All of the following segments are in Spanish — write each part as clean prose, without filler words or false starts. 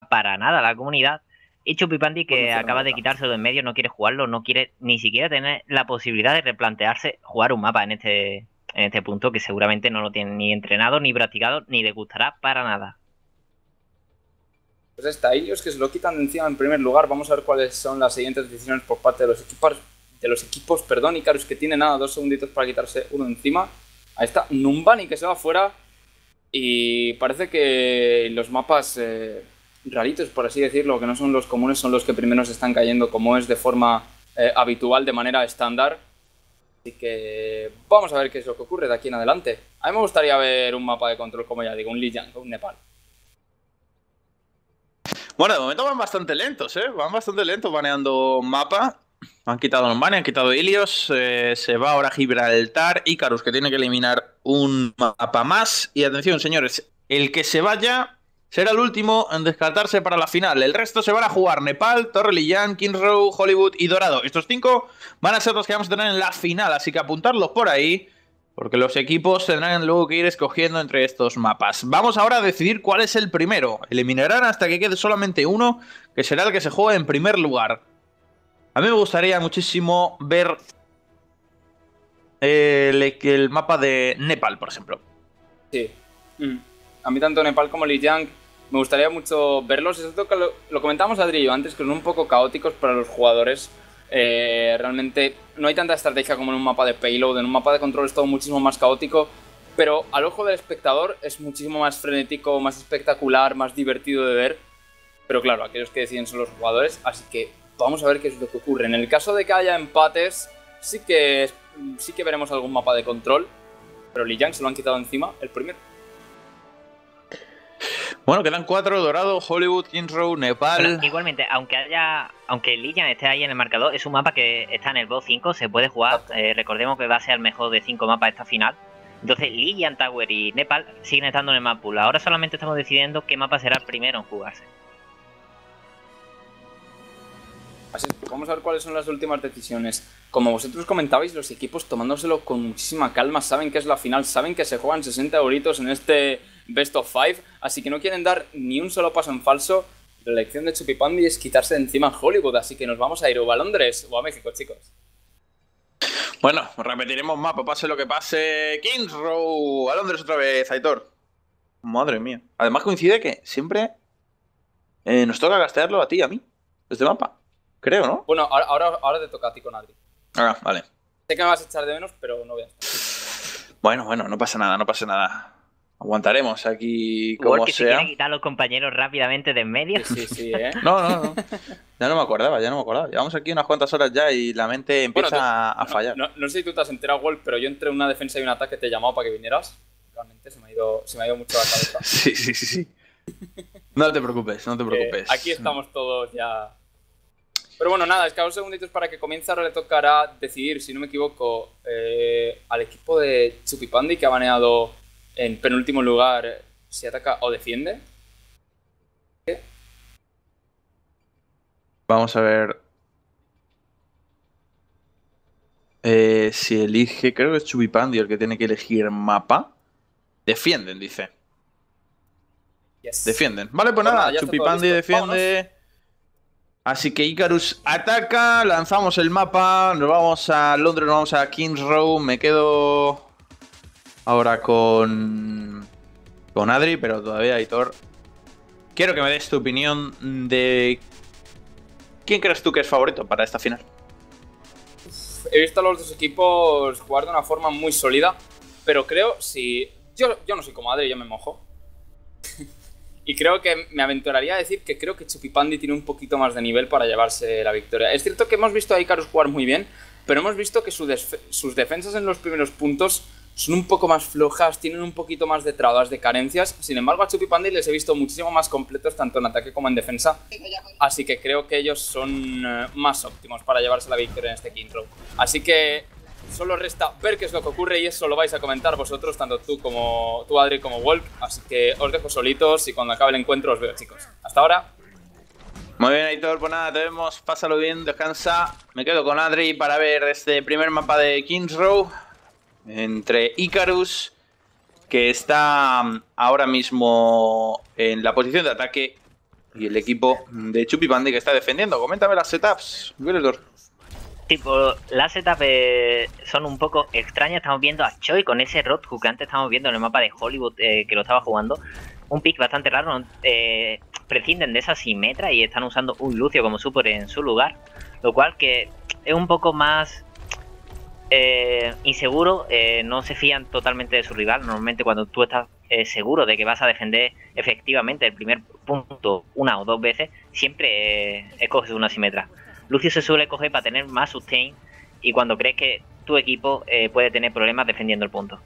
para nada a la comunidad. Y Chupipandi, que acaba de quitárselo de en medio, no quiere jugarlo, no quiere ni siquiera tener la posibilidad de replantearse jugar un mapa en este punto, que seguramente no lo tiene ni entrenado, ni practicado, ni le gustará para nada. Pues está Ilios, que se lo quitan de encima en primer lugar. Vamos a ver cuáles son las siguientes decisiones por parte de los equipos. Perdón, Icarus, que tiene nada, 2 segunditos para quitarse uno encima. Ahí está Numbani, que se va fuera. Y parece que los mapas raritos, por así decirlo, que no son los comunes, son los que primero se están cayendo, como es de forma habitual, de manera estándar. Así que vamos a ver qué es lo que ocurre de aquí en adelante. A mí me gustaría ver un mapa de control, como ya digo, un Lijiang, un Nepal. Bueno, de momento van bastante lentos, ¿eh? Van bastante lentos baneando mapa. Han quitado Numbani, han quitado Ilios. Se va ahora Gibraltar. Icarus, que tiene que eliminar un mapa más. Y atención, señores, el que se vaya será el último en descartarse para la final. El resto se van a jugar Nepal, Torre Lijiang, Kings Row, Hollywood y Dorado. Estos 5 van a ser los que vamos a tener en la final, así que apuntarlos por ahí, porque los equipos tendrán luego que ir escogiendo entre estos mapas. Vamos ahora a decidir cuál es el primero. Eliminarán hasta que quede solamente uno, que será el que se juegue en primer lugar. A mí me gustaría muchísimo ver el mapa de Nepal, por ejemplo. Sí. A mí tanto Nepal como Lijiang me gustaría mucho verlos. Es cierto que lo comentamos Adri y yo antes, que son un poco caóticos para los jugadores. Realmente no hay tanta estrategia como en un mapa de payload. En un mapa de control es todo muchísimo más caótico, pero al ojo del espectador es muchísimo más frenético, más espectacular, más divertido de ver. Pero claro, aquellos que deciden son los jugadores, así que vamos a ver qué es lo que ocurre. En el caso de que haya empates, sí que veremos algún mapa de control, pero Lijiang se lo han quitado encima el primero. Bueno, quedan 4, Dorado, Hollywood, Kings Row, Nepal. Bueno, igualmente, aunque Lijiang esté ahí en el marcador, es un mapa que está en el BO 5, se puede jugar. Recordemos que va a ser el mejor de 5 mapas esta final. Entonces, Lijiang, Tower y Nepal siguen estando en el map pool. Ahora solamente estamos decidiendo qué mapa será el primero en jugarse. Así es, vamos a ver cuáles son las últimas decisiones. Como vosotros comentabais, los equipos tomándoselo con muchísima calma, saben que es la final, saben que se juegan 60 euritos en este Best of 5, así que no quieren dar ni un solo paso en falso. La elección de Chupipandi es quitarse de encima a Hollywood, así que nos vamos a ir o a Londres o a México, chicos. Bueno, repetiremos mapa, pase lo que pase. Kings Row, a Londres otra vez, Aitor. Madre mía. Además coincide que siempre nos toca gastearlo a ti y a mí, este mapa. Creo, ¿no? Bueno, ahora te toca a ti con Adri. Ah, vale. Sé que me vas a echar de menos, pero no voy a estar. Bueno, no pasa nada, no pasa nada. Aguantaremos aquí como Wolf, que sea. se quiere quitar a los compañeros rápidamente de en medio. Sí, ¿eh? No. Ya no me acordaba. Llevamos aquí unas cuantas horas ya y la mente empieza a fallar. No sé si tú te has enterado, Wolf, pero yo entre una defensa y un ataque te he llamado para que vinieras. Realmente se me ha ido mucho la cabeza. Sí. No te preocupes. Aquí estamos todos ya. Pero bueno, nada, es que a 2 segunditos para que comience. Ahora le tocará decidir, si no me equivoco, al equipo de Chupipandi, que ha baneado en penúltimo lugar, si ataca o defiende. ¿Qué? Vamos a ver. Si elige, creo que es Chupipandi el que tiene que elegir mapa. Defienden, dice. Yes. Defienden. Vale, pues nada, Chupipandi defiende. Vámonos. Así que Icarus ataca, lanzamos el mapa, nos vamos a Londres, nos vamos a Kings Row. Me quedo ahora con Adri, pero todavía, Aitor, quiero que me des tu opinión de quién crees tú que es favorito para esta final. He visto a los dos equipos jugar de una forma muy sólida, pero creo, si yo no soy como Adri, yo me mojo. Y creo que me aventuraría a decir que creo que Chupipandi tiene un poquito más de nivel para llevarse la victoria. Es cierto que hemos visto a Icarus jugar muy bien, pero hemos visto que sus defensas en los primeros puntos son un poco más flojas, tienen un poquito más de trabas, de carencias. Sin embargo, a Chupipandi les he visto muchísimo más completos tanto en ataque como en defensa. Así que creo que ellos son más óptimos para llevarse la victoria en este Kings Row. Así que solo resta ver qué es lo que ocurre y eso lo vais a comentar vosotros, tanto tú Adri, como Wolf. Así que os dejo solitos y cuando acabe el encuentro os veo, chicos. Hasta ahora. Muy bien, Aitor, pues nada, te vemos, pásalo bien, descansa. Me quedo con Adri para ver este primer mapa de Kings Row entre Icarus, que está ahora mismo en la posición de ataque, y el equipo de Chupi Pandi que está defendiendo. Coméntame las setups, Willedor. Tipo, las setups son un poco extrañas. Estamos viendo a Choi con ese Roadhook que antes estamos viendo en el mapa de Hollywood que lo estaba jugando. Un pick bastante raro. Prescinden de esa Symmetra y están usando un Lucio como support en su lugar. Lo cual que es un poco más inseguro. No se fían totalmente de su rival. Normalmente cuando tú estás seguro de que vas a defender efectivamente el primer punto una o dos veces, siempre escoges una Symmetra. Lucio se suele coger para tener más sustain y cuando crees que tu equipo puede tener problemas defendiendo el punto.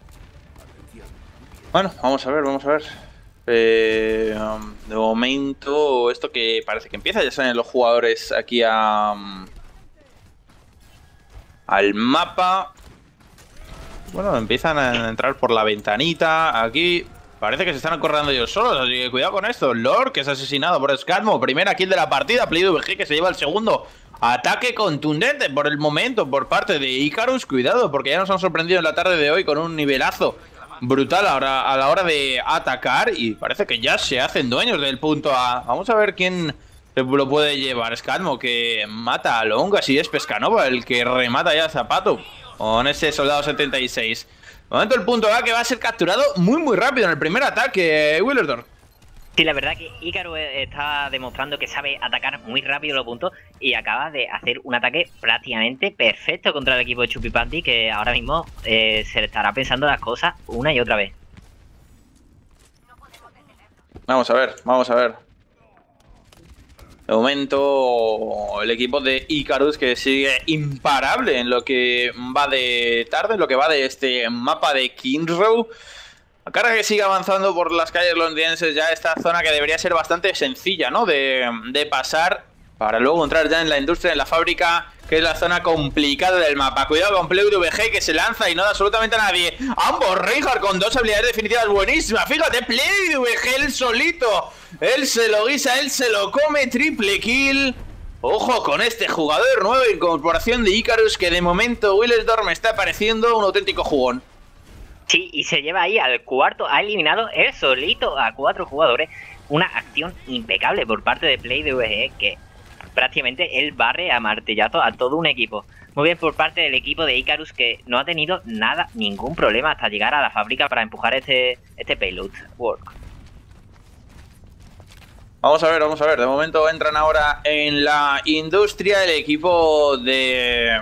Bueno, vamos a ver, vamos a ver. De momento, esto que parece que empieza, ya salen los jugadores aquí al mapa. Bueno, empiezan a entrar por la ventanita. Aquí parece que se están acorralando ellos solos, así que cuidado con esto. Lord, que es asesinado por Scatmo. Primera kill de la partida. PlayDVG que se lleva el segundo ataque contundente por el momento por parte de Icarus. Cuidado, porque ya nos han sorprendido en la tarde de hoy con un nivelazo brutal a la hora de atacar. Y parece que ya se hacen dueños del punto A. Vamos a ver quién lo puede llevar. Scatmo que mata a Longa. Si es Pescanova el que remata ya a Zapato con ese soldado 76. De momento el punto A que va a ser capturado muy rápido en el primer ataque, Willerdor. Sí, la verdad que Icarus está demostrando que sabe atacar muy rápido los puntos y acaba de hacer un ataque prácticamente perfecto contra el equipo de Chupi Pandi, que ahora mismo se le estará pensando las cosas una y otra vez. Vamos a ver, vamos a ver. De momento el equipo de Icarus que sigue imparable en lo que va de tarde, en lo que va de este mapa de Kings Row. A cara que sigue avanzando por las calles londinenses ya esta zona que debería ser bastante sencilla, ¿no? De pasar para luego entrar ya en la industria, en la fábrica, que es la zona complicada del mapa. Cuidado con PlayDVG que se lanza y no da absolutamente a nadie. Ambos Reinhardt con dos habilidades definitivas buenísimas. Fíjate, PlayDVG él solito. Él se lo guisa, él se lo come. Triple kill. Ojo con este jugador, nueva incorporación de Icarus que de momento Willesdorf me está pareciendo un auténtico jugón. Sí, y se lleva ahí al cuarto, ha eliminado él solito a 4 jugadores. Una acción impecable por parte de PlayDVG que prácticamente él barre a martillazo a todo un equipo. Muy bien por parte del equipo de Icarus que no ha tenido ningún problema hasta llegar a la fábrica para empujar este payload work. Vamos a ver, vamos a ver. De momento entran ahora en la industria el equipo de...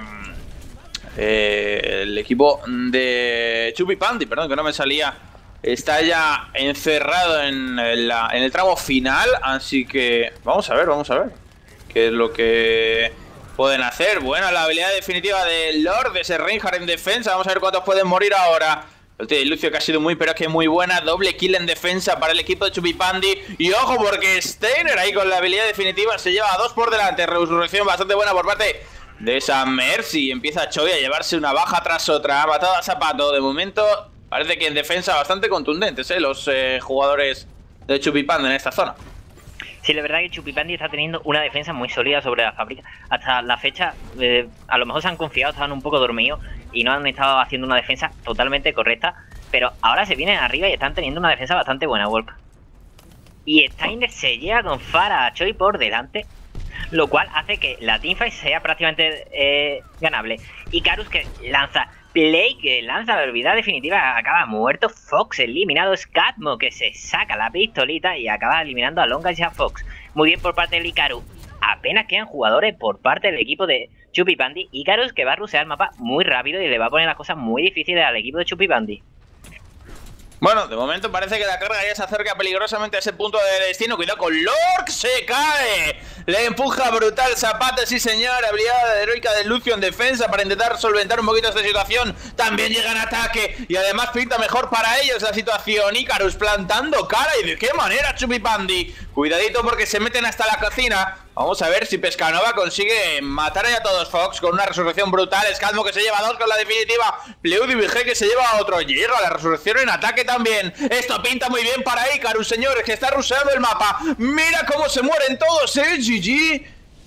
Chupi Pandi, perdón, que no me salía. Está ya encerrado en el tramo final, así que vamos a ver qué es lo que pueden hacer. Buena la habilidad definitiva de Lord, de ese Reinhardt en defensa. Vamos a ver cuántos pueden morir ahora. El tío de Lucio que ha sido pero es que muy buena. Doble kill en defensa para el equipo de Chupi Pandi. Y ojo porque Steiner ahí con la habilidad definitiva se lleva a 2 por delante. Resurrección bastante buena por parte de esa Mercy. Empieza Choi a llevarse una baja tras otra. Ha matado a Zapato. De momento parece que en defensa bastante contundentes los jugadores de Chupi Pandi en esta zona. Sí, la verdad que Chupi Pandi está teniendo una defensa muy sólida sobre la fábrica. Hasta la fecha, a lo mejor se han confiado, estaban un poco dormidos y no han estado haciendo una defensa totalmente correcta. Pero ahora se vienen arriba y están teniendo una defensa bastante buena, Wolf. Y Steiner se llega con Farah a Choi por delante, lo cual hace que la teamfight sea prácticamente ganable. Icarus que lanza... Play que lanza la habilidad definitiva, acaba muerto. Fox eliminado. Scatmo que se saca la pistolita y acaba eliminando a Longa y a Fox. Muy bien por parte del Icarus. Apenas quedan jugadores por parte del equipo de Chupi Pandi. Icarus que va a rusear el mapa muy rápido y le va a poner las cosas muy difíciles al equipo de Chupi Pandi. Bueno, de momento parece que la carga ya se acerca peligrosamente a ese punto de destino. Cuidado con Lork, se cae. Le empuja brutal Zapata, sí señor. Habilidad heroica de Lucio en defensa para intentar solventar un poquito esta situación. También llega en ataque y además pinta mejor para ellos la situación. Icarus plantando cara y de qué manera Chupi Pandi. Cuidadito porque se meten hasta la cocina. Vamos a ver si Pescanova consigue matar a todos Fox con una resurrección brutal. Scatmo que se lleva 2 con la definitiva. PlayDVG que se lleva otro. Llega la resurrección en ataque también. Esto pinta muy bien para Icarus, señores, que está ruseando el mapa. Mira cómo se mueren todos, GG.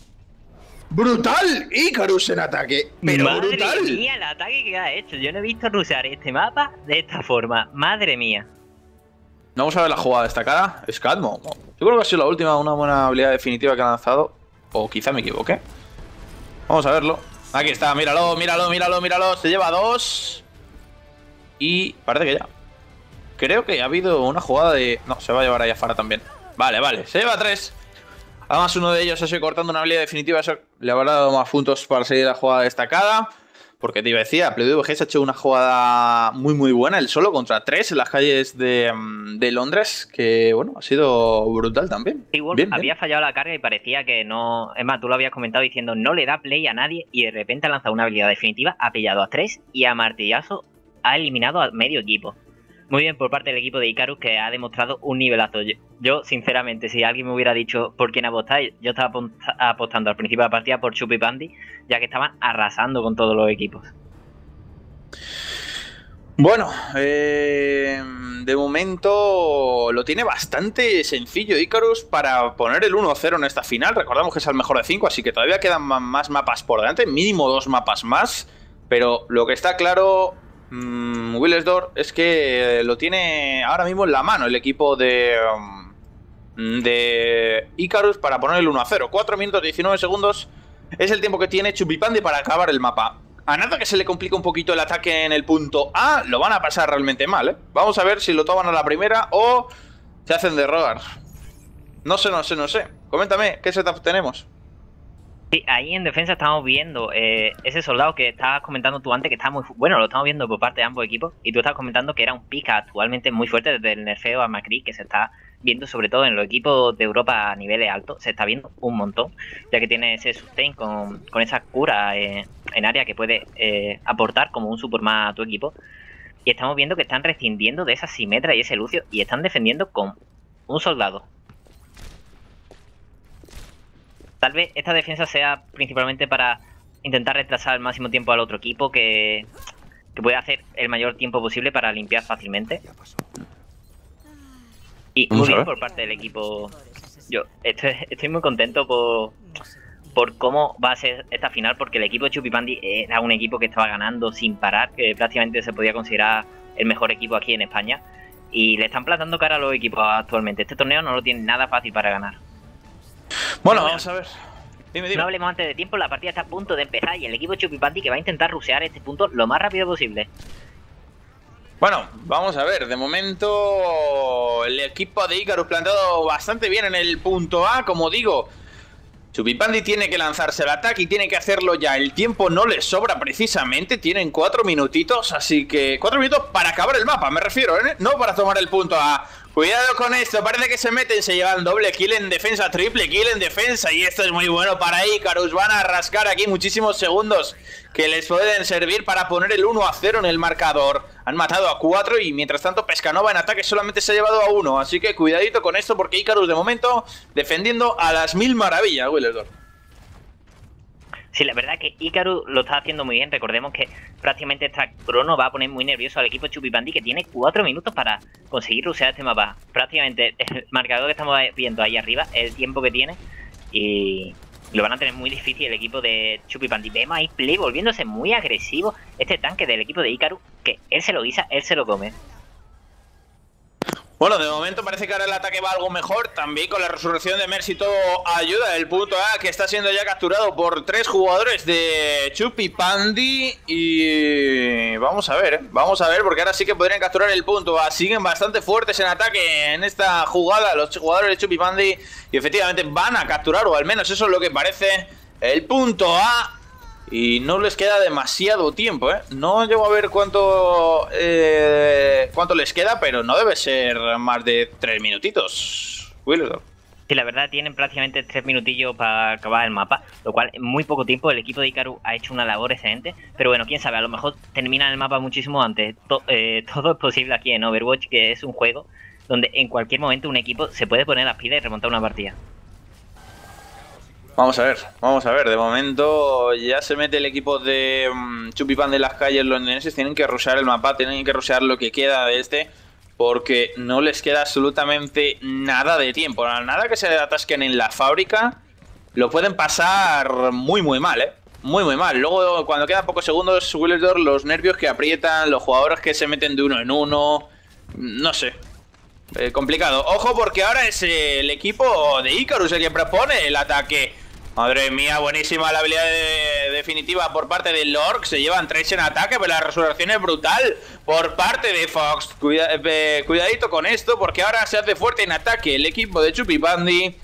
Brutal Icarus en ataque. Pero madre brutal. Mía, el ataque que ha hecho. Yo no he visto rusear este mapa de esta forma. Madre mía. Vamos a ver la jugada destacada. Es Cadmo. Yo creo que ha sido la última, una buena habilidad definitiva que ha lanzado. O quizá me equivoqué. Vamos a verlo. Aquí está, míralo, míralo, míralo, míralo. Se lleva 2. Y parece que ya. Creo que ha habido una jugada de... No, se va a llevar a Jafara también. Vale, vale, se lleva 3. Además uno de ellos ha sido cortando una habilidad definitiva. Eso le habrá dado más puntos para seguir la jugada destacada. Porque te iba a decir, PlewDVG se ha hecho una jugada muy muy buena, el solo contra 3 en las calles de Londres, que bueno, ha sido brutal también. Igual bien, había fallado la carga y parecía que no... Es más, tú lo habías comentado diciendo no le da play a nadie y de repente ha lanzado una habilidad definitiva, ha pillado a 3 y a martillazo ha eliminado a medio equipo. Muy bien por parte del equipo de Icarus, que ha demostrado un nivelazo. Yo sinceramente, si alguien me hubiera dicho por quién apostar, yo estaba apostando al principio de la partida por Chup y Pandy, ya que estaban arrasando con todos los equipos. Bueno, de momento lo tiene bastante sencillo Icarus para poner el 1-0 en esta final. Recordamos que es el mejor de 5, así que todavía quedan más mapas por delante, mínimo 2 mapas más. Pero lo que está claro... Willesdor es que lo tiene ahora mismo en la mano el equipo de Icarus para poner el 1-0. 4 minutos 19 segundos es el tiempo que tiene Chupipandi para acabar el mapa. A nada que se le complica un poquito el ataque en el punto A, lo van a pasar realmente mal, ¿eh? Vamos a ver si lo toman a la primera o se hacen de rogar. No sé. Coméntame, ¿qué setup tenemos? Sí, ahí en defensa estamos viendo ese soldado que estabas comentando tú antes, que está muy bueno, lo estamos viendo por parte de ambos equipos, y tú estabas comentando que era un pick actualmente muy fuerte desde el nerfeo a Macri, que se está viendo sobre todo en los equipos de Europa a niveles altos, se está viendo un montón, ya que tiene ese sustain con esa cura en área que puede aportar como un support más a tu equipo, y estamos viendo que están rescindiendo de esa Simetra y ese Lucio, y están defendiendo con un soldado. Tal vez esta defensa sea principalmente para intentar retrasar al máximo tiempo al otro equipo, que pueda hacer el mayor tiempo posible para limpiar fácilmente. Y muy bien por parte del equipo. Yo estoy muy contento por cómo va a ser esta final, porque el equipo de Chup y Pandy era un equipo que estaba ganando sin parar, que prácticamente se podía considerar el mejor equipo aquí en España. Y le están plantando cara a los equipos actualmente. Este torneo no lo tiene nada fácil para ganar. Bueno, vamos a ver. Dime. No hablemos antes de tiempo, la partida está a punto de empezar y el equipo Chup y Pandy que va a intentar rushear este punto lo más rápido posible. Bueno, vamos a ver, de momento el equipo de Icarus plantado bastante bien en el punto A, como digo. Chup y Pandy tiene que lanzarse al ataque y tiene que hacerlo ya. El tiempo no les sobra precisamente, tienen 4 minutitos, así que 4 minutos para acabar el mapa, me refiero, ¿eh? No para tomar el punto A. Cuidado con esto, parece que se meten, se llevan doble kill en defensa, triple kill en defensa, y esto es muy bueno para Icarus. Van a rascar aquí muchísimos segundos que les pueden servir para poner el 1-0 en el marcador. Han matado a 4 y mientras tanto Pescanova en ataque solamente se ha llevado a 1, así que cuidadito con esto porque Icarus de momento defendiendo a las mil maravillas, Willesdor. Sí, la verdad que Icarus lo está haciendo muy bien. Recordemos que prácticamente esta crono va a poner muy nervioso al equipo Chup y Pandy, que tiene 4 minutos para conseguir rushear este mapa. Prácticamente el marcador que estamos viendo ahí arriba es el tiempo que tiene y lo van a tener muy difícil el equipo de Chup y Pandy. Vemos ahí Play volviéndose muy agresivo. Este tanque del equipo de Icarus, que él se lo guisa, él se lo come. Bueno, de momento parece que ahora el ataque va algo mejor. También con la resurrección de Mercy todo ayuda. El punto A que está siendo ya capturado por 3 jugadores de Chup y Pandy. Y vamos a ver, porque ahora sí que podrían capturar el punto A. Siguen bastante fuertes en ataque en esta jugada los jugadores de Chup y Pandy. Y efectivamente van a capturar, o al menos eso es lo que parece, el punto A. Y no les queda demasiado tiempo, ¿eh? No llego a ver cuánto les queda, pero no debe ser más de 3 minutitos. Willesdor. Sí, la verdad tienen prácticamente 3 minutillos para acabar el mapa, lo cual en muy poco tiempo el equipo de Icarus ha hecho una labor excelente. Pero bueno, quién sabe, a lo mejor terminan el mapa muchísimo antes. Todo es posible aquí en Overwatch, que es un juego donde en cualquier momento un equipo se puede poner las pilas y remontar una partida. Vamos a ver, de momento ya se mete el equipo de Chup y Pandy en las calles londineses. Tienen que rushear el mapa, tienen que rushear lo que queda de este, porque no les queda absolutamente nada de tiempo. Nada que se atasquen en la fábrica, lo pueden pasar muy mal, ¿eh? Muy mal. Luego cuando quedan pocos segundos, Willesdor, los nervios que aprietan, los jugadores que se meten de uno en uno, no sé. complicado. Ojo, porque ahora es el equipo de Icarus el que propone el ataque. Madre mía, buenísima la habilidad definitiva por parte de Lork. Se llevan 3 en ataque, pero la resurrección es brutal por parte de Fox. Cuidadito con esto, porque ahora se hace fuerte en ataque el equipo de Chupipandi.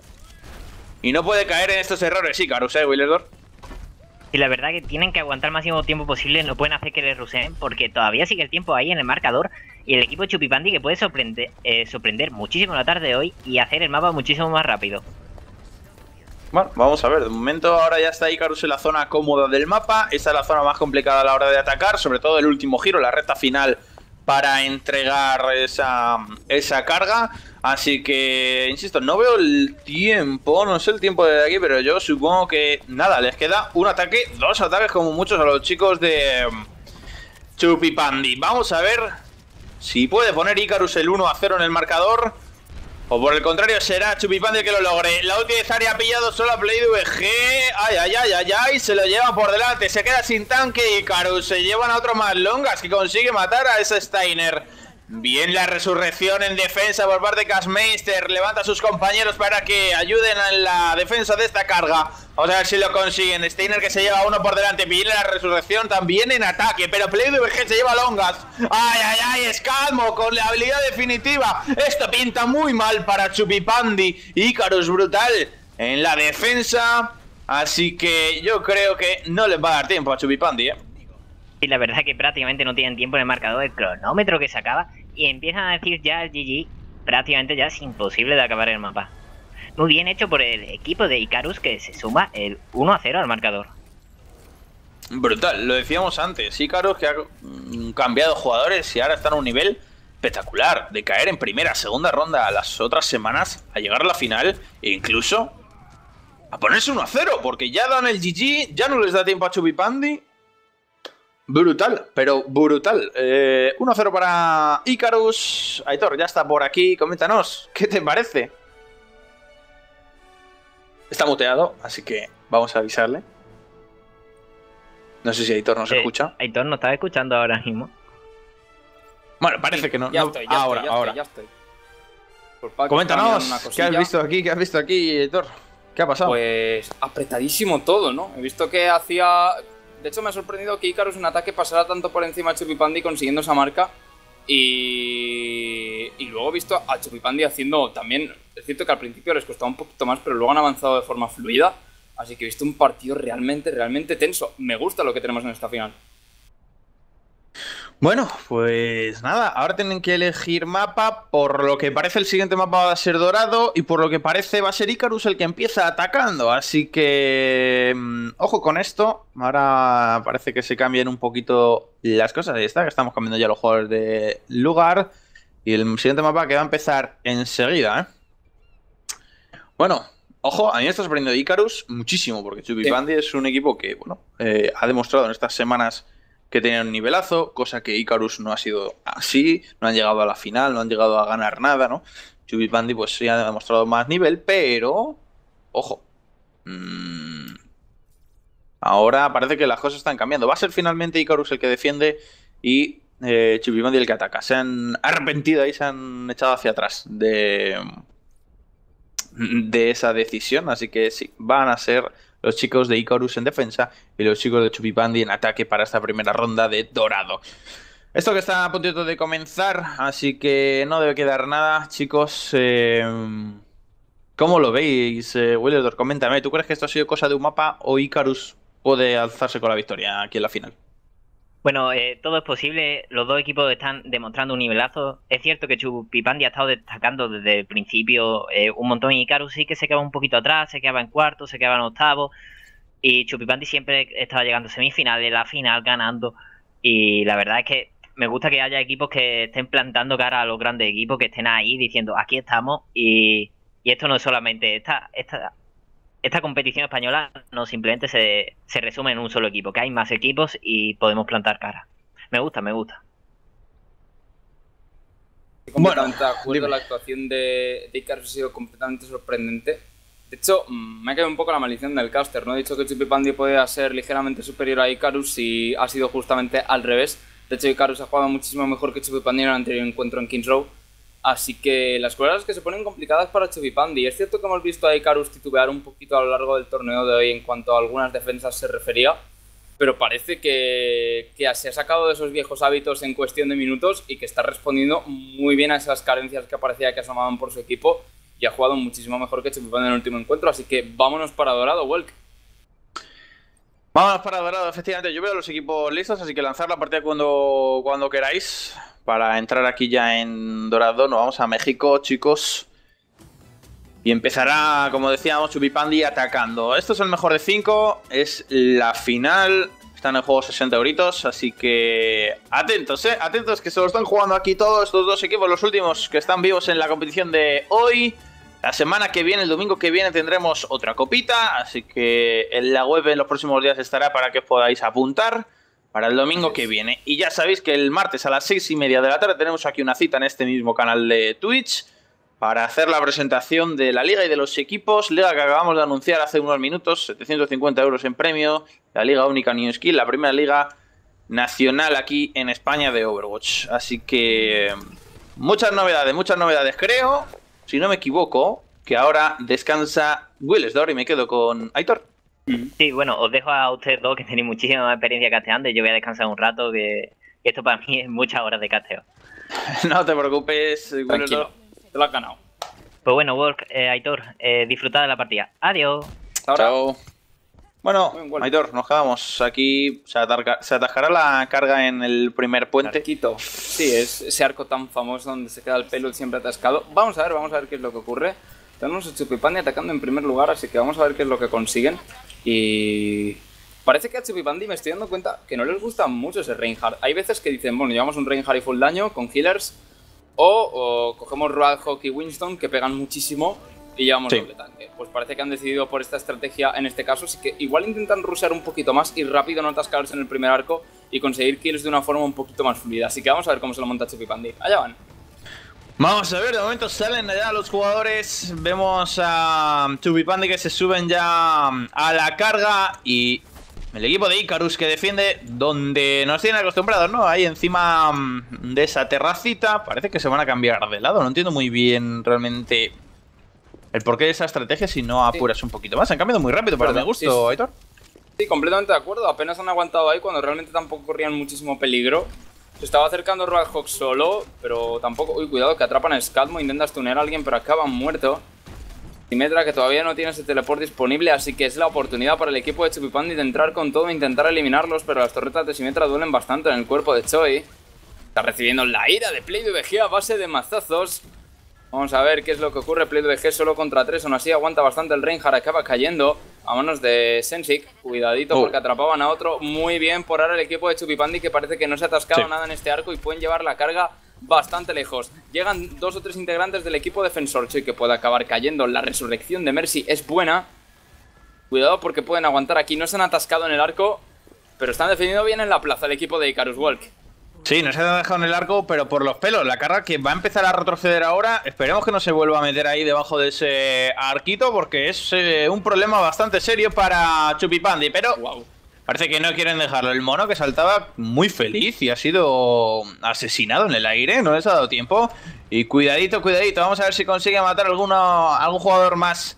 Y no puede caer en estos errores Icarus, Willerdor. Y la verdad que tienen que aguantar el máximo tiempo posible, no pueden hacer que les ruseen, porque todavía sigue el tiempo ahí en el marcador. Y el equipo de Chupipandi que puede sorprender muchísimo la tarde de hoy y hacer el mapa muchísimo más rápido. Bueno, vamos a ver, de momento ahora ya está Icarus en la zona cómoda del mapa. Esta es la zona más complicada a la hora de atacar, sobre todo el último giro, la recta final para entregar esa carga. Así que, insisto, no veo el tiempo, no sé el tiempo de aquí, pero yo supongo que nada, les queda un ataque, 2 ataques como muchos a los chicos de Chupipandi. Vamos a ver si puede poner Icarus el 1-0 en el marcador. O por el contrario será Chupipandi el que lo logre. La ulti de Zari ha pillado solo a PlayDVG. Ay, ay, ay, ay, ay. Se lo lleva por delante. Se queda sin tanque Icarus. Se llevan a otro más longas que consigue matar a ese Steiner. Bien la resurrección en defensa por parte de Cashmeister. Levanta a sus compañeros para que ayuden en la defensa de esta carga. Vamos a ver si lo consiguen. Steiner que se lleva uno por delante. Bien la resurrección también en ataque. Pero PlayDVG se lleva longas. Ay, ay, ay. Scalmo con la habilidad definitiva. Esto pinta muy mal para Chupipandi. Icarus brutal en la defensa. Así que yo creo que no les va a dar tiempo a Chupipandi, Y la verdad que prácticamente no tienen tiempo en el marcador, el cronómetro que se acaba. Y empiezan a decir ya el GG, prácticamente ya es imposible de acabar el mapa. Muy bien hecho por el equipo de Icarus que se suma el 1-0 al marcador. Brutal, lo decíamos antes, Icarus que ha cambiado jugadores y ahora está en un nivel espectacular. De caer en primera, segunda ronda las otras semanas, a llegar a la final e incluso a ponerse 1-0, porque ya dan el GG, ya no les da tiempo a Chupipandi. Brutal, pero brutal. 1-0 para Icarus. Aitor, ya está por aquí. Coméntanos, ¿qué te parece? Está muteado, así que vamos a avisarle. No sé si Aitor nos escucha. Aitor nos está escuchando ahora mismo. Bueno, parece que no. Ya no. estoy, ahora. Ya estoy. Coméntanos, ¿qué has visto aquí? ¿Qué has visto aquí, Aitor? ¿Qué ha pasado? Pues apretadísimo todo, ¿no? He visto que hacía... De hecho, me ha sorprendido que Icarus en ataque pasara tanto por encima de Chupipandi consiguiendo esa marca. Y luego he visto a Chupipandi haciendo también... Es cierto que al principio les costaba un poquito más, pero luego han avanzado de forma fluida. Así que he visto un partido realmente tenso. Me gusta lo que tenemos en esta final. Bueno, pues nada, ahora tienen que elegir mapa. Por lo que parece el siguiente mapa va a ser dorado y por lo que parece va a ser Icarus el que empieza atacando. Así que ojo con esto. Ahora parece que se cambian un poquito las cosas. Ahí está, que estamos cambiando ya los jugadores de lugar. Y el siguiente mapa que va a empezar enseguida, Bueno, ojo, a mí me está sorprendiendo Icarus muchísimo, porque Chupipandi es un equipo que, bueno, ha demostrado en estas semanas que tenían un nivelazo, cosa que Icarus no ha sido así, no han llegado a la final, no han llegado a ganar nada, ¿no? Chupipandi pues sí ha demostrado más nivel, pero... Ojo. Ahora parece que las cosas están cambiando. Va a ser finalmente Icarus el que defiende y Chupipandi el que ataca. Se han arrepentido y se han echado hacia atrás de esa decisión, así que sí, van a ser los chicos de Icarus en defensa y los chicos de Chupipandi en ataque para esta primera ronda de dorado. Esto que está a punto de comenzar, así que no debe quedar nada, chicos. ¿Cómo lo veis, Willerdor? Coméntame, ¿tú crees que esto ha sido cosa de un mapa o Icarus puede alzarse con la victoria aquí en la final? Bueno, todo es posible, los dos equipos están demostrando un nivelazo. Es cierto que Chupipandi ha estado destacando desde el principio un montón y Icarus sí que se quedaba un poquito atrás, se quedaba en cuarto, se quedaba en octavo. Y Chupipandi siempre estaba llegando a semifinales, la final, ganando. Y la verdad es que me gusta que haya equipos que estén plantando cara a los grandes equipos, que estén ahí diciendo aquí estamos. Y esto no es solamente esta competición española, no simplemente se resume en un solo equipo, que hay más equipos y podemos plantar cara. Me gusta. Estoy completamente de acuerdo, la actuación de Icarus ha sido completamente sorprendente. De hecho, me ha quedado un poco la maldición del caster, ¿no? He dicho que Chupipandi podía ser ligeramente superior a Icarus y ha sido justamente al revés. De hecho, Icarus ha jugado muchísimo mejor que Chupipandi en el anterior encuentro en Kings Row. Así que las cosas que se ponen complicadas para Chubipandi. Es cierto que hemos visto a Icarus titubear un poquito a lo largo del torneo de hoy en cuanto a algunas defensas se refería, pero parece que se ha sacado de esos viejos hábitos en cuestión de minutos y que está respondiendo muy bien a esas carencias que parecía que asomaban por su equipo y ha jugado muchísimo mejor que Chubipandi en el último encuentro. Así que vámonos para Dorado, Welk. Vámonos para Dorado, efectivamente. Yo veo los equipos listos, así que lanzar la partida cuando queráis. Para entrar aquí ya en Dorado, nos vamos a México, chicos. Y empezará, como decíamos, Chubipandi atacando. Esto es el mejor de 5, es la final. Están en juego 60 euritos, así que atentos, atentos, que se lo están jugando aquí todos estos dos equipos, los últimos que están vivos en la competición de hoy. La semana que viene, el domingo que viene, tendremos otra copita, así que en la web en los próximos días estará para que os podáis apuntar para el domingo que viene. Y ya sabéis que el martes a las 6:30 de la tarde tenemos aquí una cita en este mismo canal de Twitch para hacer la presentación de la liga y de los equipos. Liga que acabamos de anunciar hace unos minutos, 750 euros en premio, la liga única New Skill, la primera liga nacional aquí en España de Overwatch. Así que muchas novedades creo. Si no me equivoco, que ahora descansa Willesdor y me quedo con Aitor. Sí, bueno, os dejo a ustedes dos que tenéis muchísima experiencia casteando y yo voy a descansar un rato, que esto para mí es muchas horas de casteo. No te preocupes, Tranquilo, te lo has ganado. Pues bueno, Work, Aitor, disfrutad de la partida. Adiós. Ahora. Chao. Bueno, Aitor, nos quedamos aquí. Se atascará la carga en el primer puente. Arquito. Sí, es ese arco tan famoso donde se queda el pelo siempre atascado. Vamos a ver qué es lo que ocurre. Tenemos a Chubipandi atacando en primer lugar, así que vamos a ver qué es lo que consiguen. Y parece que a Chubipandi me estoy dando cuenta que no les gusta mucho ese Reinhardt. Hay veces que dicen, bueno, llevamos un Reinhardt y full daño con healers, o cogemos Roadhog y Winston que pegan muchísimo y llevamos doble tanque. Pues parece que han decidido por esta estrategia en este caso, así que igual intentan rushear un poquito más y rápido no atascarse en el primer arco y conseguir kills de una forma un poquito más fluida. Así que vamos a ver cómo se lo monta Chubipandi. Allá van. Vamos a ver, de momento salen allá los jugadores. Vemos a Chubipandi que se suben ya a la carga. Y el equipo de Icarus que defiende donde nos tienen acostumbrados, ¿no? Ahí encima de esa terracita. Parece que se van a cambiar de lado. No entiendo muy bien realmente el porqué de esa estrategia si no apuras un poquito más. Han cambiado muy rápido para mi gusto, Aitor. Sí, completamente de acuerdo. Apenas han aguantado ahí cuando realmente tampoco corrían muchísimo peligro. Se estaba acercando Roadhog solo, pero tampoco... Uy, cuidado, que atrapan a Scalmo, intentas stunear a alguien, pero acaba muerto. Symmetra que todavía no tiene ese teleport disponible, así que es la oportunidad para el equipo de Chubipandi de entrar con todo e intentar eliminarlos, pero las torretas de Symmetra duelen bastante en el cuerpo de Choi. Está recibiendo la ira de PlayDVG a base de mazazos. Vamos a ver qué es lo que ocurre. PlayDVG solo contra 3, aún así aguanta bastante el Reinhardt, acaba cayendo a manos de Sensik. Cuidadito porque atrapaban a otro. Muy bien por ahora el equipo de Chubipandi, que parece que no se ha atascado nada en este arco y pueden llevar la carga bastante lejos. Llegan 2 o 3 integrantes del equipo defensor. Choi que puede acabar cayendo. La resurrección de Mercy es buena. Cuidado porque pueden aguantar aquí. No se han atascado en el arco, pero están defendiendo bien en la plaza el equipo de Icarus Walk. Sí, no se ha dejado en el arco, pero por los pelos. La carga que va a empezar a retroceder ahora. Esperemos que no se vuelva a meter ahí debajo de ese arquito, porque es un problema bastante serio para Chubipandi. Pero parece que no quieren dejarlo. El mono que saltaba muy feliz y ha sido asesinado en el aire. No les ha dado tiempo. Y cuidadito, cuidadito. Vamos a ver si consigue matar algún jugador más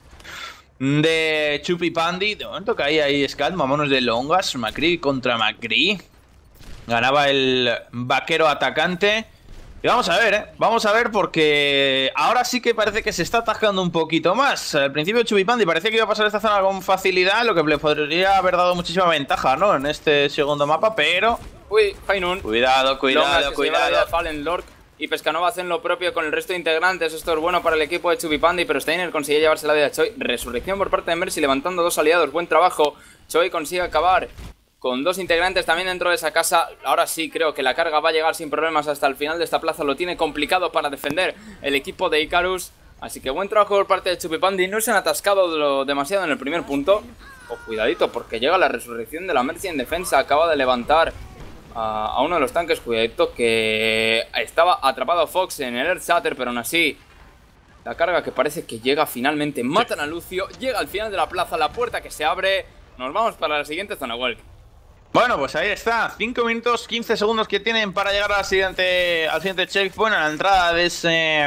de Chubipandi. De momento caía ahí Scalmo a manos de Longas. McCree contra McCree. Ganaba el vaquero atacante. Y vamos a ver, vamos a ver, porque ahora sí que parece que se está atascando un poquito más. Al principio Chubipandi parecía que iba a pasar esta zona con facilidad, lo que le podría haber dado muchísima ventaja, ¿no? En este segundo mapa, pero... Uy, Hainun. Cuidado, cuidado, cuidado. Fallen Lord y Pescanova hacen lo propio con el resto de integrantes. Esto es bueno para el equipo de Chubipandi, pero Steiner consigue llevarse la vida a Choi. Resurrección por parte de Mercy, levantando 2 aliados. Buen trabajo. Choi consigue acabar con 2 integrantes también dentro de esa casa. Ahora sí creo que la carga va a llegar sin problemas hasta el final de esta plaza. Lo tiene complicado para defender el equipo de Icarus. Así que buen trabajo por parte de Chubipandi. No se han atascado demasiado en el primer punto. Cuidadito porque llega la resurrección de la Mercy en defensa. Acaba de levantar a uno de los tanques. Cuidadito que estaba atrapado Fox en el Earth Shatter, pero aún así la carga que parece que llega finalmente. Matan a Lucio. Llega al final de la plaza. La puerta que se abre. Nos vamos para la siguiente zona, Walk. Bueno, pues ahí está. 5 minutos, 15 segundos que tienen para llegar al siguiente checkpoint, a la entrada de ese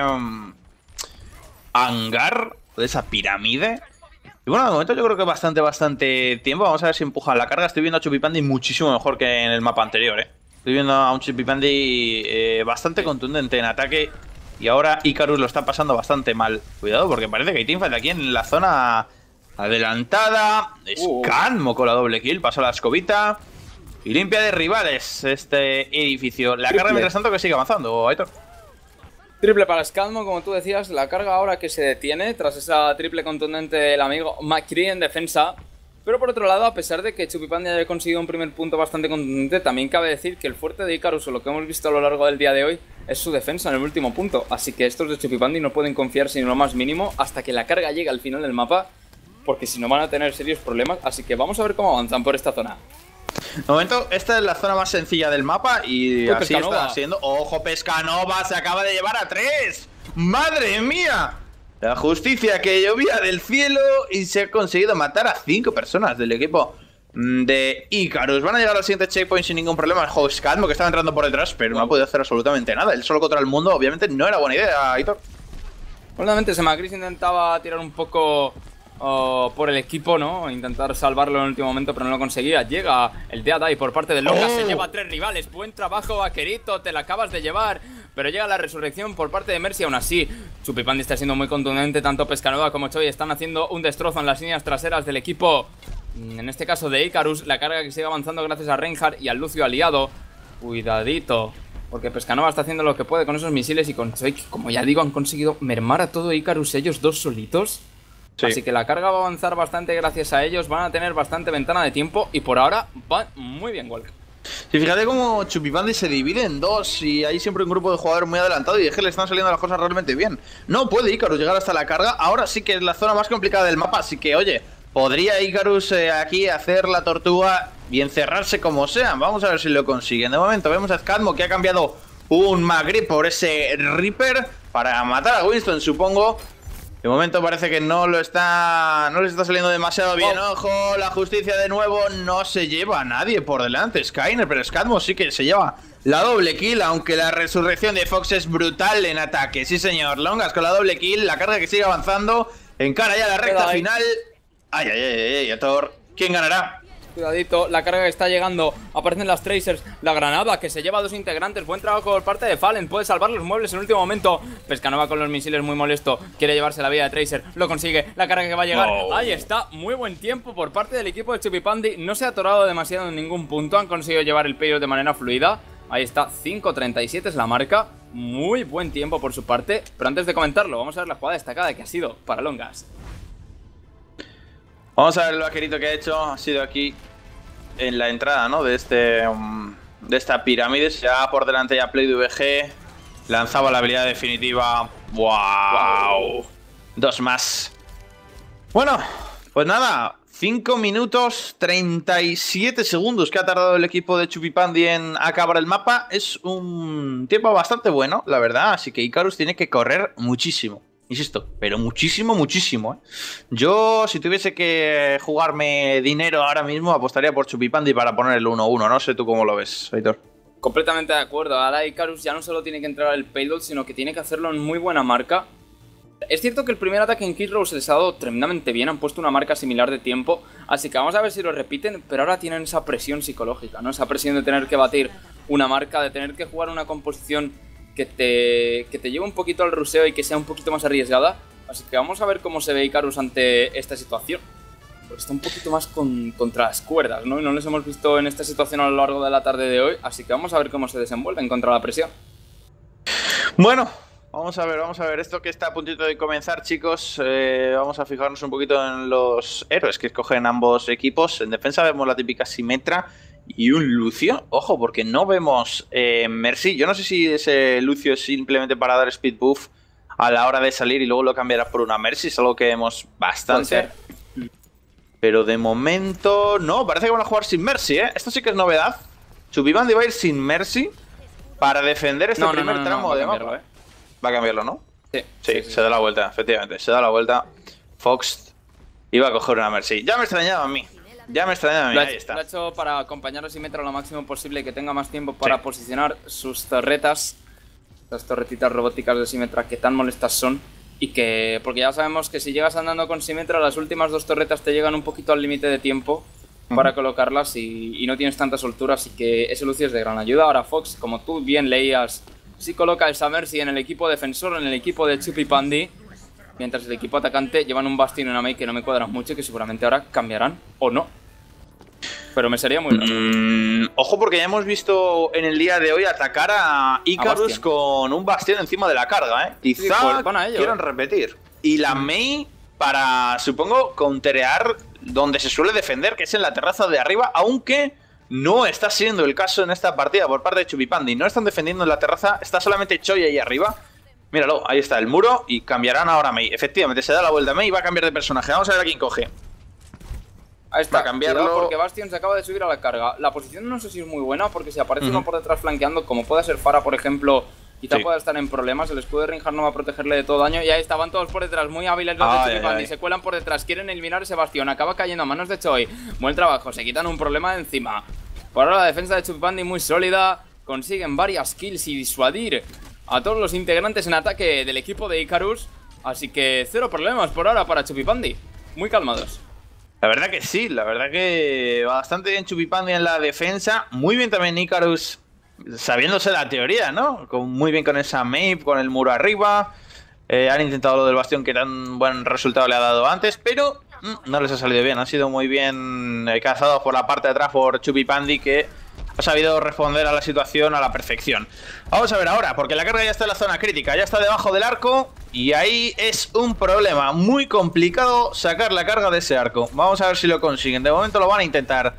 hangar, de esa pirámide. Y bueno, de momento yo creo que bastante tiempo. Vamos a ver si empujan la carga. Estoy viendo a Chupipandi muchísimo mejor que en el mapa anterior, Estoy viendo a un Chupipandi bastante contundente en ataque. Y ahora Icarus lo está pasando bastante mal. Cuidado, porque parece que hay teamfight aquí en la zona adelantada. Scadmo con la doble kill. Pasa la escobita. Y limpia de rivales este edificio. La carga mientras tanto que sigue avanzando, Aitor. Triple para Scadmo, como tú decías, la carga ahora que se detiene tras esa triple contundente del amigo McCree en defensa. Pero por otro lado, a pesar de que Chupipandi haya conseguido un primer punto bastante contundente, también cabe decir que el fuerte de Icarus, o lo que hemos visto a lo largo del día de hoy, es su defensa en el último punto. Así que estos de Chupipandi no pueden confiarse en lo más mínimo hasta que la carga llegue al final del mapa, porque si no van a tener serios problemas. Así que vamos a ver cómo avanzan por esta zona. De momento, esta es la zona más sencilla del mapa y así está siendo. ¡Ojo, Pescanova! ¡Se acaba de llevar a 3! ¡Madre mía! La justicia que llovía del cielo y se ha conseguido matar a 5 personas del equipo de Icarus. Van a llegar al siguiente checkpoint sin ningún problema. El Scadmo que estaba entrando por detrás, pero no ha podido hacer absolutamente nada. Él solo contra el mundo, obviamente, no era buena idea, Aitor. Obviamente, Macris intentaba tirar un poco por el equipo, ¿no? Intentar salvarlo en el último momento, pero no lo conseguía. Llega el Dead Eye por parte del Longas, se lleva a 3 rivales. Buen trabajo, vaquerito, te la acabas de llevar. Pero llega la resurrección por parte de Mercy. Aún así, Chupipandi está siendo muy contundente. Tanto Pescanova como Choi están haciendo un destrozo en las líneas traseras del equipo, en este caso de Icarus. La carga que sigue avanzando gracias a Reinhardt y al Lucio aliado. Cuidadito, porque Pescanova está haciendo lo que puede con esos misiles. Y con Choi, que como ya digo, han conseguido mermar a todo Icarus ellos dos solitos. Sí. Así que la carga va a avanzar bastante gracias a ellos. Van a tener bastante ventana de tiempo. Y por ahora van muy bien, Walk. Sí, fíjate cómo Chupipandi se divide en dos y hay siempre un grupo de jugadores muy adelantado y es que le están saliendo las cosas realmente bien. No puede Icarus llegar hasta la carga. Ahora sí que es la zona más complicada del mapa, así que oye, podría Icarus aquí hacer la tortuga y encerrarse como sea. Vamos a ver si lo consiguen. De momento vemos a Scadmo que ha cambiado un Magri por ese Reaper para matar a Winston, supongo. De momento parece que no les está saliendo demasiado bien. Ojo, la justicia de nuevo no se lleva a nadie por delante. Skyner, pero Scadmo sí que se lleva la doble kill, aunque la resurrección de Fox es brutal en ataque. Sí, señor. Longas con la doble kill, la carga que sigue avanzando. Encara ya la recta final. Ay, Thor. ¿Quién ganará? Cuidadito, la carga que está llegando. Aparecen las Tracers, la granada que se lleva a 2 integrantes. Buen trabajo por parte de Fallen, puede salvar los muebles en el último momento. Pescanova con los misiles muy molesto, quiere llevarse la vida de Tracer, lo consigue. La carga que va a llegar, ahí está. Muy buen tiempo por parte del equipo de Chupipandi. No se ha atorado demasiado en ningún punto, han conseguido llevar el payload de manera fluida. Ahí está, 5.37 es la marca. Muy buen tiempo por su parte. Pero antes de comentarlo, vamos a ver la jugada destacada que ha sido para Longas. Vamos a ver el vaquerito que ha hecho. Ha sido aquí en la entrada, ¿no? De esta pirámide. Se va por delante ya Play de VG. Lanzaba la habilidad definitiva. ¡Wow! 2 más. Bueno, pues nada. 5 minutos 37 segundos que ha tardado el equipo de Chupipandi en acabar el mapa. Es un tiempo bastante bueno, la verdad. Así que Icarus tiene que correr muchísimo. Insisto, pero muchísimo. Yo, si tuviese que jugarme dinero ahora mismo, apostaría por Chupipandi para poner el 1-1. No sé tú cómo lo ves, Aitor. Completamente de acuerdo. Ahora Icarus ya no solo tiene que entrar al payload, sino que tiene que hacerlo en muy buena marca. Es cierto que el primer ataque en Kid se les ha dado tremendamente bien. Han puesto una marca similar de tiempo. Así que vamos a ver si lo repiten. Pero ahora tienen esa presión psicológica, ¿no? Esa presión de tener que batir una marca, de tener que jugar una composición que te lleve un poquito al ruseo y que sea un poquito más arriesgada. Así que vamos a ver cómo se ve Icarus ante esta situación. Porque está un poquito más contra las cuerdas, ¿no? Y no les hemos visto en esta situación a lo largo de la tarde de hoy. Así que vamos a ver cómo se desenvuelven contra la presión. Bueno, vamos a ver. Esto que está a puntito de comenzar, chicos. Vamos a fijarnos un poquito en los héroes que escogen ambos equipos. En defensa vemos la típica Symmetra y un Lucio, ojo, porque no vemos Mercy. Yo no sé si ese Lucio es simplemente para dar speed buff a la hora de salir y luego lo cambiará por una Mercy. Es algo que vemos bastante. Pero de momento no, parece que van a jugar sin Mercy, ¿eh? Esto sí que es novedad. Chupipandi va a ir sin Mercy para defender este primer tramo de mapa. Va a cambiarlo, ¿no? Sí, se da la vuelta, efectivamente. Se da la vuelta. Fox iba a coger una Mercy. Ya me extrañaba a mí. Ya me extraña a mí, ahí está. Lo ha hecho para acompañar a Symmetra lo máximo posible y que tenga más tiempo para posicionar sus torretas. Las torretitas robóticas de Symmetra que tan molestas son. Y que, porque ya sabemos que si llegas andando con Symmetra, las últimas 2 torretas te llegan un poquito al límite de tiempo para colocarlas y no tienes tanta soltura, así que ese Lucio es de gran ayuda. Ahora Fox, como tú bien leías, sí coloca el Mercy en el equipo defensor, en el equipo de Chupipandi, mientras el equipo atacante llevan un Bastion y una Mei que no me cuadran mucho y que seguramente ahora cambiarán o no. Pero me sería muy raro. Ojo, porque ya hemos visto en el día de hoy atacar a Icarus con un Bastión encima de la carga, ¿eh? Quizá sí, pues quieran repetir. Y la Mei para, supongo, counterear donde se suele defender, que es en la terraza de arriba, aunque no está siendo el caso en esta partida por parte de Chupipandi. No están defendiendo en la terraza, está solamente Choi ahí arriba. Míralo, ahí está el muro y cambiarán ahora a Mei. Efectivamente, se da la vuelta a Mei y va a cambiar de personaje. Vamos a ver a quién coge. Ahí está, va a cambiarlo porque Bastion se acaba de subir a la carga. La posición no sé si es muy buena, porque si aparece uno por detrás flanqueando, como puede ser Pharah, por ejemplo, quizá pueda estar en problemas. El escudo de Reinhardt no va a protegerle de todo daño. Y ahí estaban todos por detrás, muy hábiles los de Chupipandi. Se cuelan por detrás, quieren eliminar ese Bastion. Acaba cayendo a manos de Choi. Buen trabajo, se quitan un problema de encima. Por ahora la defensa de Chupipandi muy sólida. Consiguen varias kills y disuadir a todos los integrantes en ataque del equipo de Icarus. Así que 0 problemas por ahora para Chupipandi. Muy calmados. La verdad que sí, la verdad que bastante bien Chupipandi en la defensa. Muy bien también Icarus, sabiéndose la teoría, ¿no? Muy bien con esa Mei, con el muro arriba. Han intentado lo del Bastión que tan buen resultado le ha dado antes, pero no les ha salido bien. Han sido muy bien cazados por la parte de atrás por Chupipandi, que ha sabido responder a la situación a la perfección. Vamos a ver ahora, porque la carga ya está en la zona crítica, ya está debajo del arco. Y ahí es un problema muy complicado sacar la carga de ese arco. Vamos a ver si lo consiguen. De momento lo van a intentar.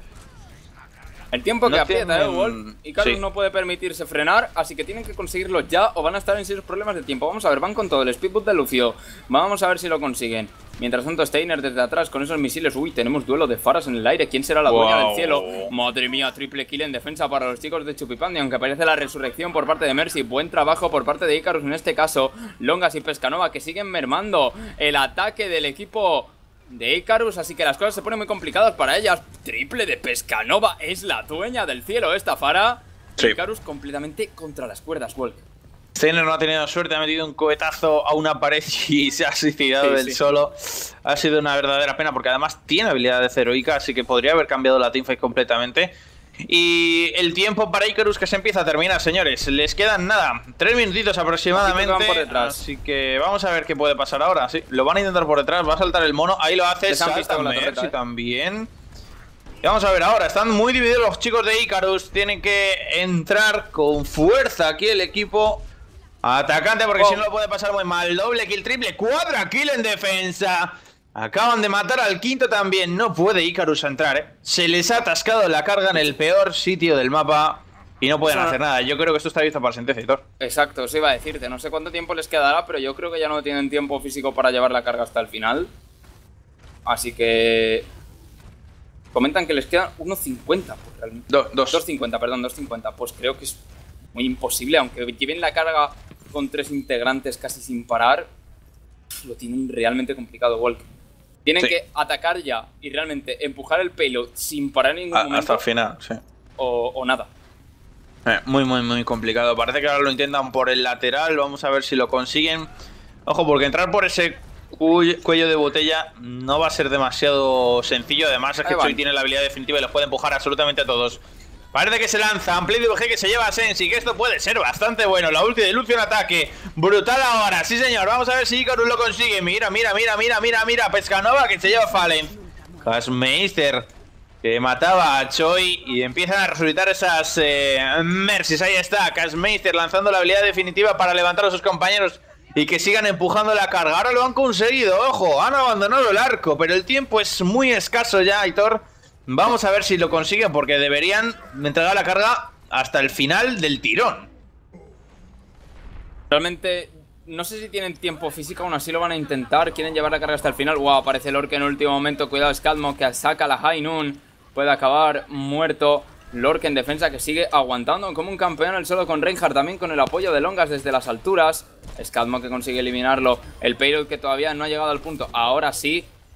El tiempo que aprieta, Wolf. Icarus no puede permitirse frenar, así que tienen que conseguirlo ya o van a estar en serios problemas de tiempo. Vamos a ver, van con todo el speedboot de Lucio. Vamos a ver si lo consiguen. Mientras tanto, Steiner desde atrás con esos misiles. Uy, tenemos duelo de Pharas en el aire. ¿Quién será la dueña del cielo? Madre mía, triple kill en defensa para los chicos de Chupipandi, aunque aparece la resurrección por parte de Mercy. Buen trabajo por parte de Icarus en este caso. Longas y Pescanova que siguen mermando el ataque del equipo de Icarus, así que las cosas se ponen muy complicadas para ellas. Triple de Pescanova, es la dueña del cielo esta Pharah. Icarus completamente contra las cuerdas, Wolf. Steiner no ha tenido suerte, ha metido un cohetazo a una pared y se ha suicidado del solo. Ha sido una verdadera pena porque además tiene habilidad de heroica, así que podría haber cambiado la teamfight completamente. Y el tiempo para Icarus que se empieza a terminar, señores. Les quedan nada, 3 minutitos aproximadamente. Así que vamos a ver qué puede pasar ahora. Sí, lo van a intentar por detrás, va a saltar el mono. Ahí lo hace, salta Mercy también. Y vamos a ver ahora, están muy divididos los chicos de Icarus. Tienen que entrar con fuerza aquí el equipo atacante, porque si no lo puede pasar muy mal. Doble kill, triple, cuadra kill en defensa. Acaban de matar al quinto también. No puede Icarus entrar, ¿eh? Se les ha atascado la carga en el peor sitio del mapa y no pueden hacer nada. Yo creo que esto está listo para sentencia, Hitor. Exacto, eso iba a decirte. No sé cuánto tiempo les quedará, pero yo creo que ya no tienen tiempo físico para llevar la carga hasta el final. Así que comentan que les quedan 1.50. Pues 2.50, perdón, 2.50. Pues creo que es muy imposible, aunque lleven la carga con 3 integrantes casi sin parar. Lo tienen realmente complicado, Walk. Tienen que atacar ya y realmente empujar el payload sin parar en ningún momento. Hasta el final, sí. O nada. Muy complicado. Parece que ahora lo intentan por el lateral. Vamos a ver si lo consiguen. Ojo, porque entrar por ese cuello de botella no va a ser demasiado sencillo. Además es que Choi tiene la habilidad definitiva y los puede empujar absolutamente a todos. Parece que se lanza, Amplitude VG que se lleva a Sensi, que esto puede ser bastante bueno. La ulti de Lucio en ataque, brutal ahora, sí señor. Vamos a ver si Icarus lo consigue. Mira, Pescanova que se lleva a Fallen. Casmeister que mataba a Choi y empiezan a resucitar esas Mercies. Ahí está, Casmeister lanzando la habilidad definitiva para levantar a sus compañeros y que sigan empujando la carga. Ahora lo han conseguido, ojo, han abandonado el arco, pero el tiempo es muy escaso ya, Hitor. Vamos a ver si lo consiguen, porque deberían entregar la carga hasta el final del tirón. Realmente, no sé si tienen tiempo físico, aún así lo van a intentar. Quieren llevar la carga hasta el final. Wow, aparece el Lork en el último momento. Cuidado, Scalmo que saca la High Noon. Puede acabar muerto. Lork en defensa que sigue aguantando como un campeón el solo con Reinhardt. También con el apoyo de Longas desde las alturas. Scalmo que consigue eliminarlo. El payload que todavía no ha llegado al punto. Ahora sí.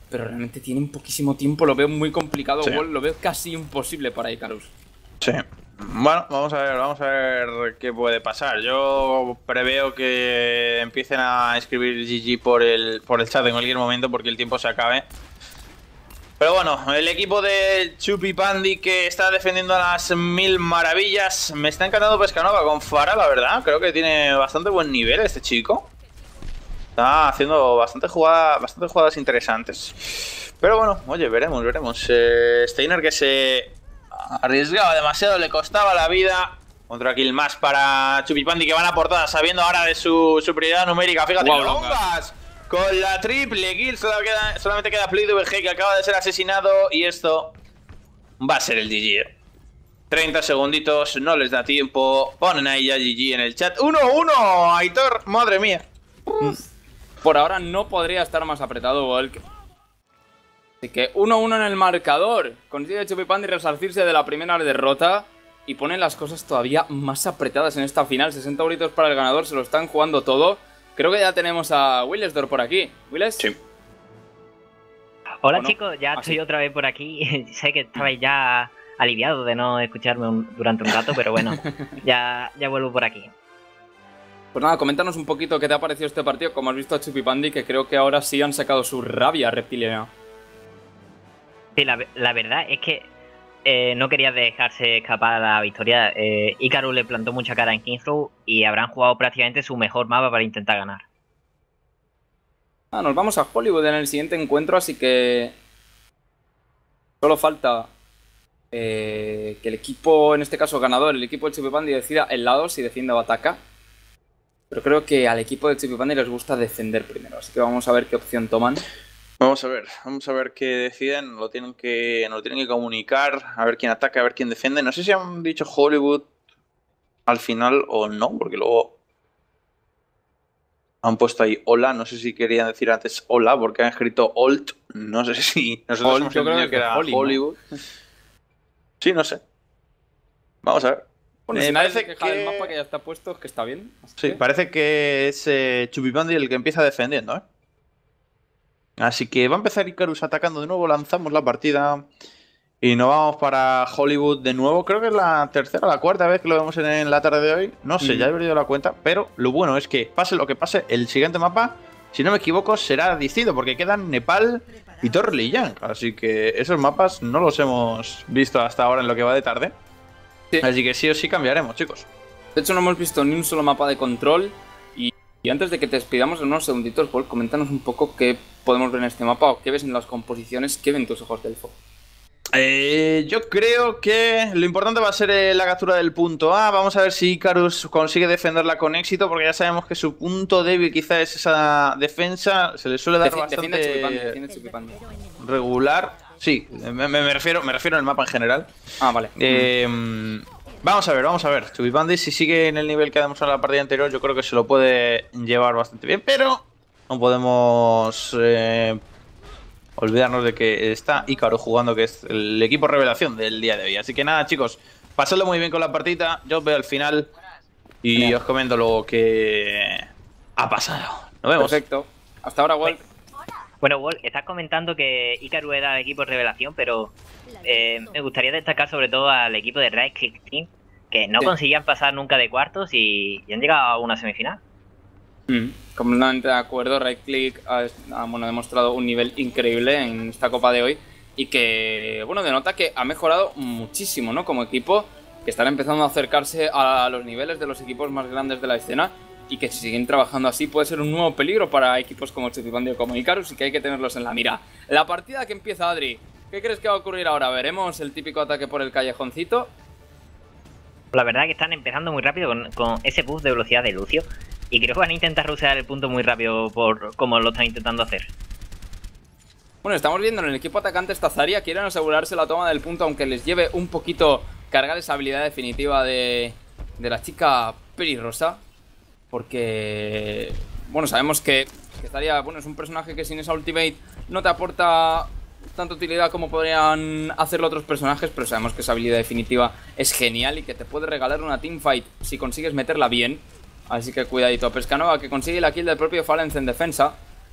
pero realmente tienen poquísimo tiempo. Lo veo muy complicado, Sí. Wall, lo veo casi imposible para Icarus. Sí. Bueno, vamos a ver qué puede pasar. Yo preveo que empiecen a escribir GG por el chat en cualquier momento porque el tiempo se acabe. Pero bueno, el equipo de Chupi Pandi que está defendiendo a las mil maravillas. Me está encantando Pescanova con Fara, la verdad. Creo que tiene bastante buen nivel este chico. Está haciendo bastantes jugadas interesantes. Pero bueno, oye, veremos. Steiner que se arriesgaba demasiado, le costaba la vida. Otro kill más para Chupi Pandi que van a por todas, sabiendo ahora de su superioridad numérica. Fíjate, Wow, Longas con la triple kill. Solamente queda PlayVG que acaba de ser asesinado. Y esto va a ser el GG. 30 segunditos, no les da tiempo. Ponen ahí ya GG en el chat. 1-1, Aitor, madre mía. Por ahora no podría estar más apretado, Wall. Así que 1-1 en el marcador. Consigue Chupi Pandi resarcirse de la primera derrota y ponen las cosas todavía más apretadas en esta final. 60 euritos para el ganador, se lo están jugando todo. Creo que ya tenemos a Willesdor por aquí. ¿Willes? Sí. Hola ¿O no? chicos, ya ¿Ah, estoy sí? otra vez por aquí. Sé que estabais ya aliviados de no escucharme durante un rato, pero bueno, ya vuelvo por aquí. Pues nada, coméntanos un poquito qué te ha parecido este partido. Como has visto a Chupi Pandi, que creo que ahora sí han sacado su rabia reptiliana. Sí, la verdad es que no quería dejarse escapar la victoria. Icarus le plantó mucha cara en Kings Row y habrán jugado prácticamente su mejor mapa para intentar ganar. Nos vamos a Hollywood en el siguiente encuentro, así que solo falta que el equipo, en este caso ganador, el equipo del Chupi Pandi decida el lado, si defiende o ataca. Pero creo que al equipo del Chupi Pandi les gusta defender primero, así que vamos a ver qué opción toman. Vamos a ver qué deciden. Nos lo tienen que comunicar. A ver quién ataca, a ver quién defiende. No sé si han dicho Hollywood al final o no, porque luego han puesto ahí hola. No sé si querían decir antes hola, porque han escrito Olt. No sé si nosotros Olt, hemos yo creo entendido que que era Holly, ¿no? Hollywood. Sí, no sé. Vamos a ver. Bueno, si nadie se parece queja del que- mapa que ya está puesto, es que está bien. Así Sí, que- parece que es Chupi Pandi el que empieza defendiendo, ¿eh? Así que va a empezar Icarus atacando de nuevo, lanzamos la partida y nos vamos para Hollywood de nuevo. Creo que es la tercera o la cuarta vez que lo vemos en la tarde de hoy. No sé, ya he perdido la cuenta, pero lo bueno es que pase lo que pase, el siguiente mapa, si no me equivoco, será decidido porque quedan Nepal y Torliyan. Así que esos mapas no los hemos visto hasta ahora en lo que va de tarde. Sí. Así que sí o sí cambiaremos, chicos. De hecho, no hemos visto ni un solo mapa de control. Y antes de que te despidamos en unos segunditos, Paul, coméntanos un poco qué podemos ver en este mapa o qué ves en las composiciones, qué ven tus ojos del elfo. Yo creo que lo importante va a ser la captura del punto A. Vamos a ver si Icarus consigue defenderla con éxito, porque ya sabemos que su punto débil quizá es esa defensa. Se le suele dar Defiende a Chupi Pandi, bastante defiende a Chupi Pandi. regular. Sí, me refiero al mapa en general. Ah, vale. Vamos a ver. Chupi Pandi, si sigue en el nivel que ha demostrado en la partida anterior, yo creo que se lo puede llevar bastante bien, pero no podemos olvidarnos de que está Icarus jugando, que es el equipo revelación del día de hoy. Así que nada, chicos, pasadlo muy bien con la partida. Yo os veo al final y Genial. os comento lo que ha pasado. Nos vemos. Perfecto. Hasta ahora, Walt. Bueno, Wol, estás comentando que Icarus era el equipo revelación, pero me gustaría destacar sobre todo al equipo de Right Click Team, que no Sí. conseguían pasar nunca de cuartos y han llegado a una semifinal. Completamente de acuerdo. Right Click ha demostrado un nivel increíble en esta copa de hoy y que, bueno, denota que ha mejorado muchísimo, ¿no? Como equipo, que están empezando a acercarse a los niveles de los equipos más grandes de la escena y que si siguen trabajando así puede ser un nuevo peligro para equipos como Chupi Pandi o como Icarus y que hay que tenerlos en la mira. La partida que empieza, Adri, ¿qué crees que va a ocurrir ahora? ¿Veremos el típico ataque por el callejoncito? La verdad que están empezando muy rápido con ese buff de velocidad de Lucio y creo que van a intentar rusear el punto muy rápido por como lo están intentando hacer. Bueno, estamos viendo en el equipo atacante esta Zarya, quieren asegurarse la toma del punto, aunque les lleve un poquito cargar esa habilidad definitiva de la chica pelirrosa. Porque, bueno, sabemos que Zarya, bueno, es un personaje que sin esa ultimate no te aporta tanta utilidad como podrían hacerlo otros personajes, pero sabemos que esa habilidad definitiva es genial y que te puede regalar una teamfight si consigues meterla bien. Así que cuidadito. Pescanova, que consigue la kill del propio Falens en defensa.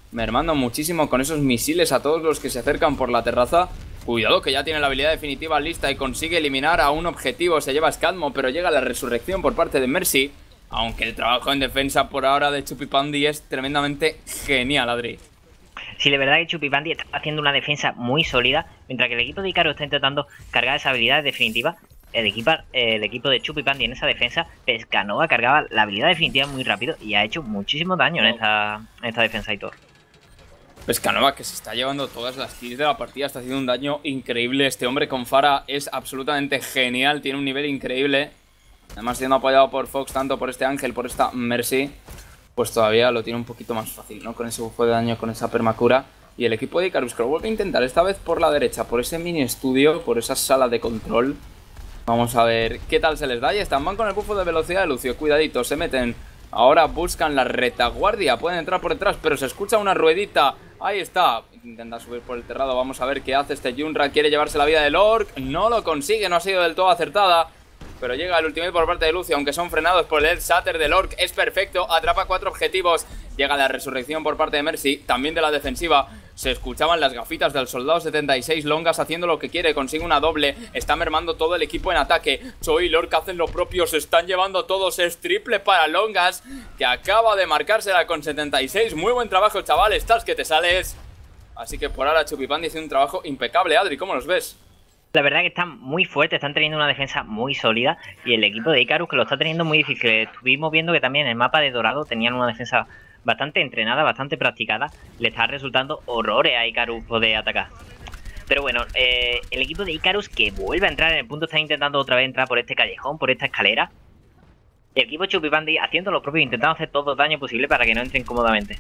mermando muchísimo con esos misiles a todos los que se acercan por la terraza. Cuidado que ya tiene la habilidad definitiva lista y consigue eliminar a un objetivo. Se lleva Scadmo, pero llega la resurrección por parte de Mercy. Aunque el trabajo en defensa por ahora de Chupipandi es tremendamente genial, Adri. Sí, de verdad que Chupipandi está haciendo una defensa muy sólida, mientras que el equipo de Icarus está intentando cargar esa habilidad definitiva. El equipo de Chupipandi en esa defensa, Pescanova cargaba la habilidad definitiva muy rápido y ha hecho muchísimo daño en esta defensa y todo. Pescanova, que se está llevando todas las kills de la partida, está haciendo un daño increíble. Este hombre con Pharah es absolutamente genial, tiene un nivel increíble. Además, siendo apoyado por Fox, tanto por este Ángel, por esta Mercy, pues todavía lo tiene un poquito más fácil, ¿no? Con ese bufo de daño, con esa permacura. Y el equipo de Icarus que lo vuelve a intentar, esta vez por la derecha, por ese mini estudio, por esa sala de control. Vamos a ver qué tal se les da. Y están, van con el bufo de velocidad de Lucio. Cuidadito, se meten. Ahora buscan la retaguardia. Pueden entrar por detrás, pero se escucha una ruedita. Ahí está. Intenta subir por el terrado. Vamos a ver qué hace este Junra. Quiere llevarse la vida del Orc. No lo consigue, no ha sido del todo acertada. Pero llega el ultimate por parte de Lucio, aunque son frenados por el Shatter del Orc. Es perfecto, atrapa 4 objetivos. Llega la resurrección por parte de Mercy, también de la defensiva. Se escuchaban las gafitas del soldado 76. Longas haciendo lo que quiere, consigue una doble. Está mermando todo el equipo en ataque. Choi y Lork hacen lo propio, se están llevando todos. Es triple para Longas, que acaba de marcársela con 76. Muy buen trabajo, chaval, estás que te sales. Así que por ahora Chupipandi hace un trabajo impecable. Adri, ¿cómo los ves? La verdad que están muy fuertes, están teniendo una defensa muy sólida y el equipo de Icarus que lo está teniendo muy difícil. Estuvimos viendo que también en el mapa de Dorado tenían una defensa bastante entrenada, bastante practicada. Le está resultando horrores a Icarus poder atacar. Pero bueno, el equipo de Icarus que vuelve a entrar en el punto, está intentando otra vez entrar por este callejón, por esta escalera. El equipo de Chupipandi haciendo lo propio, intentando hacer todo el daño posible para que no entren cómodamente.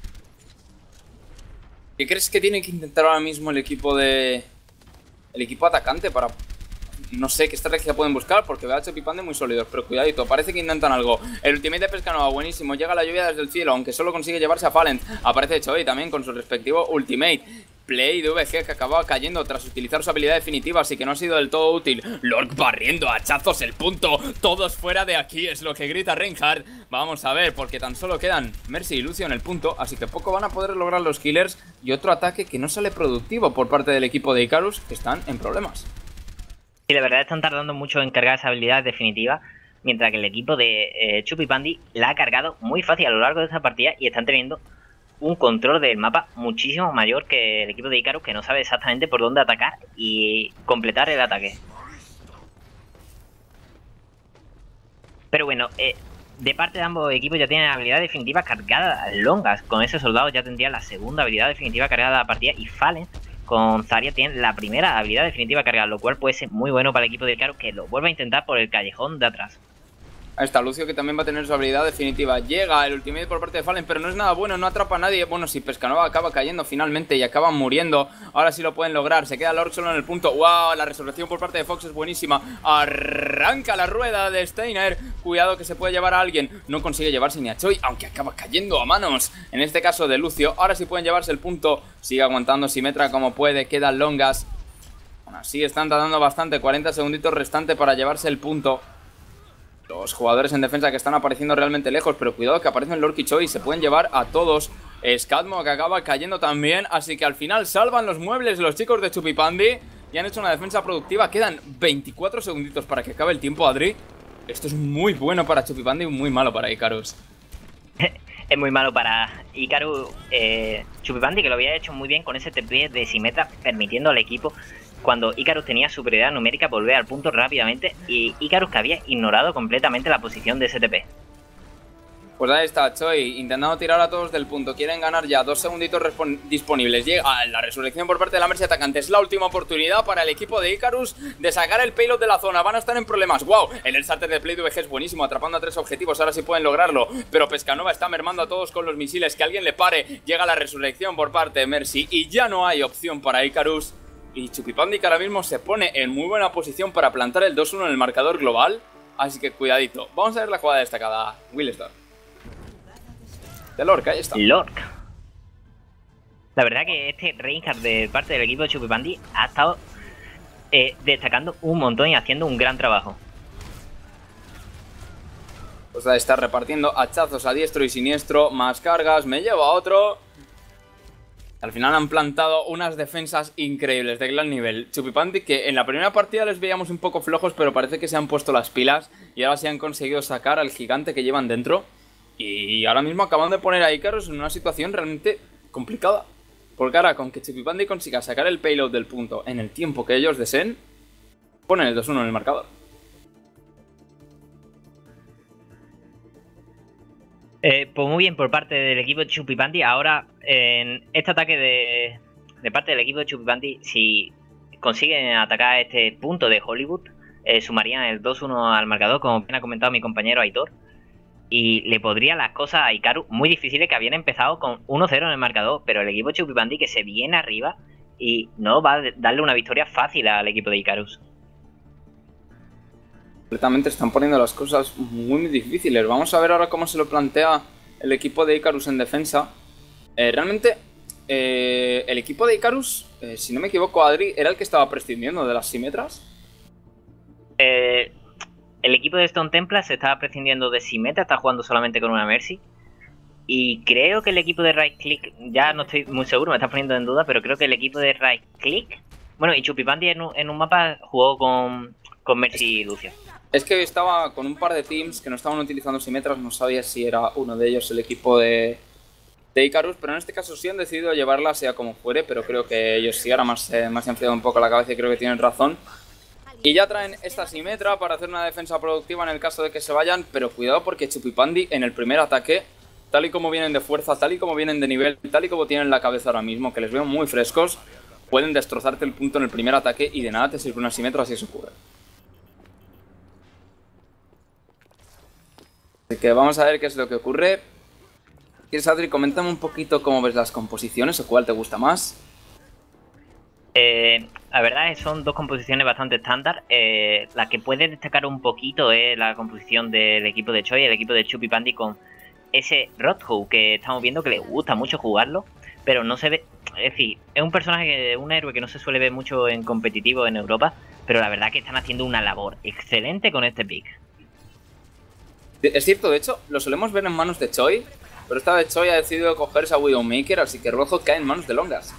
¿Qué crees que tiene que intentar ahora mismo el equipo de... el equipo atacante para... no sé qué estrategia pueden buscar, porque veo a Chupipandi muy sólidos, pero cuidadito, parece que intentan algo. El ultimate de Pescanova, buenísimo, llega la lluvia desde el cielo, aunque solo consigue llevarse a Fallen. Aparece Choi también con su respectivo ultimate. Play de VG que acababa cayendo tras utilizar su habilidad definitiva, así que no ha sido del todo útil. Lork barriendo a hachazos el punto. Todos fuera de aquí, es lo que grita Reinhardt. Vamos a ver, porque tan solo quedan Mercy y Lucio en el punto, así que poco van a poder lograr los killers. Y otro ataque que no sale productivo por parte del equipo de Icarus, que están en problemas. Sí, de verdad están tardando mucho en cargar esa habilidad definitiva, mientras que el equipo de Chupipandi la ha cargado muy fácil a lo largo de esta partida y están teniendo un control del mapa muchísimo mayor que el equipo de Icarus, que no sabe exactamente por dónde atacar y completar el ataque. Pero bueno, de parte de ambos equipos ya tienen la habilidad definitiva cargada. Longas con ese soldado ya tendría la segunda habilidad definitiva cargada de la partida, y Fallen con Zarya tiene la primera habilidad definitiva cargada, lo cual puede ser muy bueno para el equipo de Icarus, que lo vuelva a intentar por el callejón de atrás. Ahí está Lucio, que también va a tener su habilidad definitiva. Llega el ultimate por parte de Fallen, pero no es nada bueno, no atrapa a nadie. Bueno, si Pescanova acaba cayendo finalmente y acaban muriendo, ahora sí lo pueden lograr. Se queda Lork solo en el punto. ¡Wow! La resurrección por parte de Fox es buenísima. Arranca la rueda de Steiner. Cuidado que se puede llevar a alguien. No consigue llevarse ni a Choi, aunque acaba cayendo a manos, en este caso de Lucio. Ahora sí pueden llevarse el punto. Sigue aguantando Symmetra como puede. Quedan Longas. Bueno, así están tardando bastante. 40 segunditos restantes para llevarse el punto. Los jugadores en defensa que están apareciendo realmente lejos, pero cuidado que aparecen Lork y Choi y se pueden llevar a todos. Scadmo que acaba cayendo también, así que al final salvan los muebles los chicos de Chupipandi y han hecho una defensa productiva. Quedan 24 segunditos para que acabe el tiempo, Adri. Esto es muy bueno para Chupipandi y muy malo para Icarus. Es muy malo para Icarus. Chupipandi, que lo había hecho muy bien con ese TP de Symmetra, permitiendo al equipo, cuando Icarus tenía superioridad numérica, volver al punto rápidamente, y Icarus que había ignorado completamente la posición de ese TP. Pues ahí está Choi, intentando tirar a todos del punto. Quieren ganar ya, 2 segunditos disponibles. Llega la resurrección por parte de la Mercy atacante. Es la última oportunidad para el equipo de Icarus de sacar el payload de la zona. Van a estar en problemas. ¡Wow! El starter de Play de VG es buenísimo, atrapando a 3 objetivos. Ahora sí pueden lograrlo, pero Pescanova está mermando a todos con los misiles. Que alguien le pare. Llega la resurrección por parte de Mercy y ya no hay opción para Icarus. Y Chupipandi que ahora mismo se pone en muy buena posición para plantar el 2-1 en el marcador global. Así que cuidadito. Vamos a ver la jugada destacada. Willstar. De Lork, ahí está. Lork. La verdad que este Reinhardt de parte del equipo de Chupipandi ha estado destacando un montón y haciendo un gran trabajo. Pues ahí está repartiendo hachazos a diestro y siniestro. Más cargas, me lleva a otro. Al final han plantado unas defensas increíbles de gran nivel. Chupipandi, que en la primera partida les veíamos un poco flojos, pero parece que se han puesto las pilas y ahora sí han conseguido sacar al gigante que llevan dentro. Y ahora mismo acaban de poner a Icarus en una situación realmente complicada. Porque ahora con que Chupipandi consiga sacar el payload del punto en el tiempo que ellos deseen, ponen el 2-1 en el marcador. Pues muy bien por parte del equipo de Chupipandi. Ahora, en este ataque de parte del equipo de Chupipandi, si consiguen atacar este punto de Hollywood, sumarían el 2-1 al marcador, como bien ha comentado mi compañero Aitor. Y le podría las cosas a Icarus muy difíciles, que habían empezado con 1-0 en el marcador, pero el equipo de Chupipandi que se viene arriba y no va a darle una victoria fácil al equipo de Icarus. Completamente están poniendo las cosas muy difíciles. Vamos a ver ahora cómo se lo plantea el equipo de Icarus en defensa. Realmente, el equipo de Icarus, si no me equivoco, Adri, era el que estaba prescindiendo de las Symmetras. El equipo de Stone Templar se estaba prescindiendo de Symmetra, está jugando solamente con una Mercy. Y creo que el equipo de Right Click, ya no estoy muy seguro, me está poniendo en duda, pero creo que el equipo de Right Click, bueno, y Chupipandi en un mapa jugó con Mercy y Lucio. Es que estaba con un par de teams que no estaban utilizando Symmetras, no sabía si era uno de ellos el equipo de Icarus, pero en este caso sí han decidido llevarla sea como fuere, pero creo que ellos sí ahora más se han enfriado un poco la cabeza y creo que tienen razón. Y ya traen esta Symmetra para hacer una defensa productiva en el caso de que se vayan, pero cuidado porque Chupipandi en el primer ataque, tal y como vienen de fuerza, tal y como vienen de nivel, tal y como tienen la cabeza ahora mismo, que les veo muy frescos, pueden destrozarte el punto en el primer ataque y de nada te sirve una Symmetra si eso ocurre. Así que vamos a ver qué es lo que ocurre. ¿Quieres, Adri? Coméntame un poquito cómo ves las composiciones o cuál te gusta más. La verdad es que son dos composiciones bastante estándar. La que puede destacar un poquito es la composición del equipo de Choi, el equipo de Chupipandi, con ese Roadhog que estamos viendo que le gusta mucho jugarlo, pero no se ve. Es decir, es un personaje, un héroe que no se suele ver mucho en competitivo en Europa, pero la verdad que están haciendo una labor excelente con este pick. Es cierto, de hecho, lo solemos ver en manos de Choi, pero esta vez Choi ha decidido cogerse a Widowmaker, así que Roadhog cae en manos de Longas.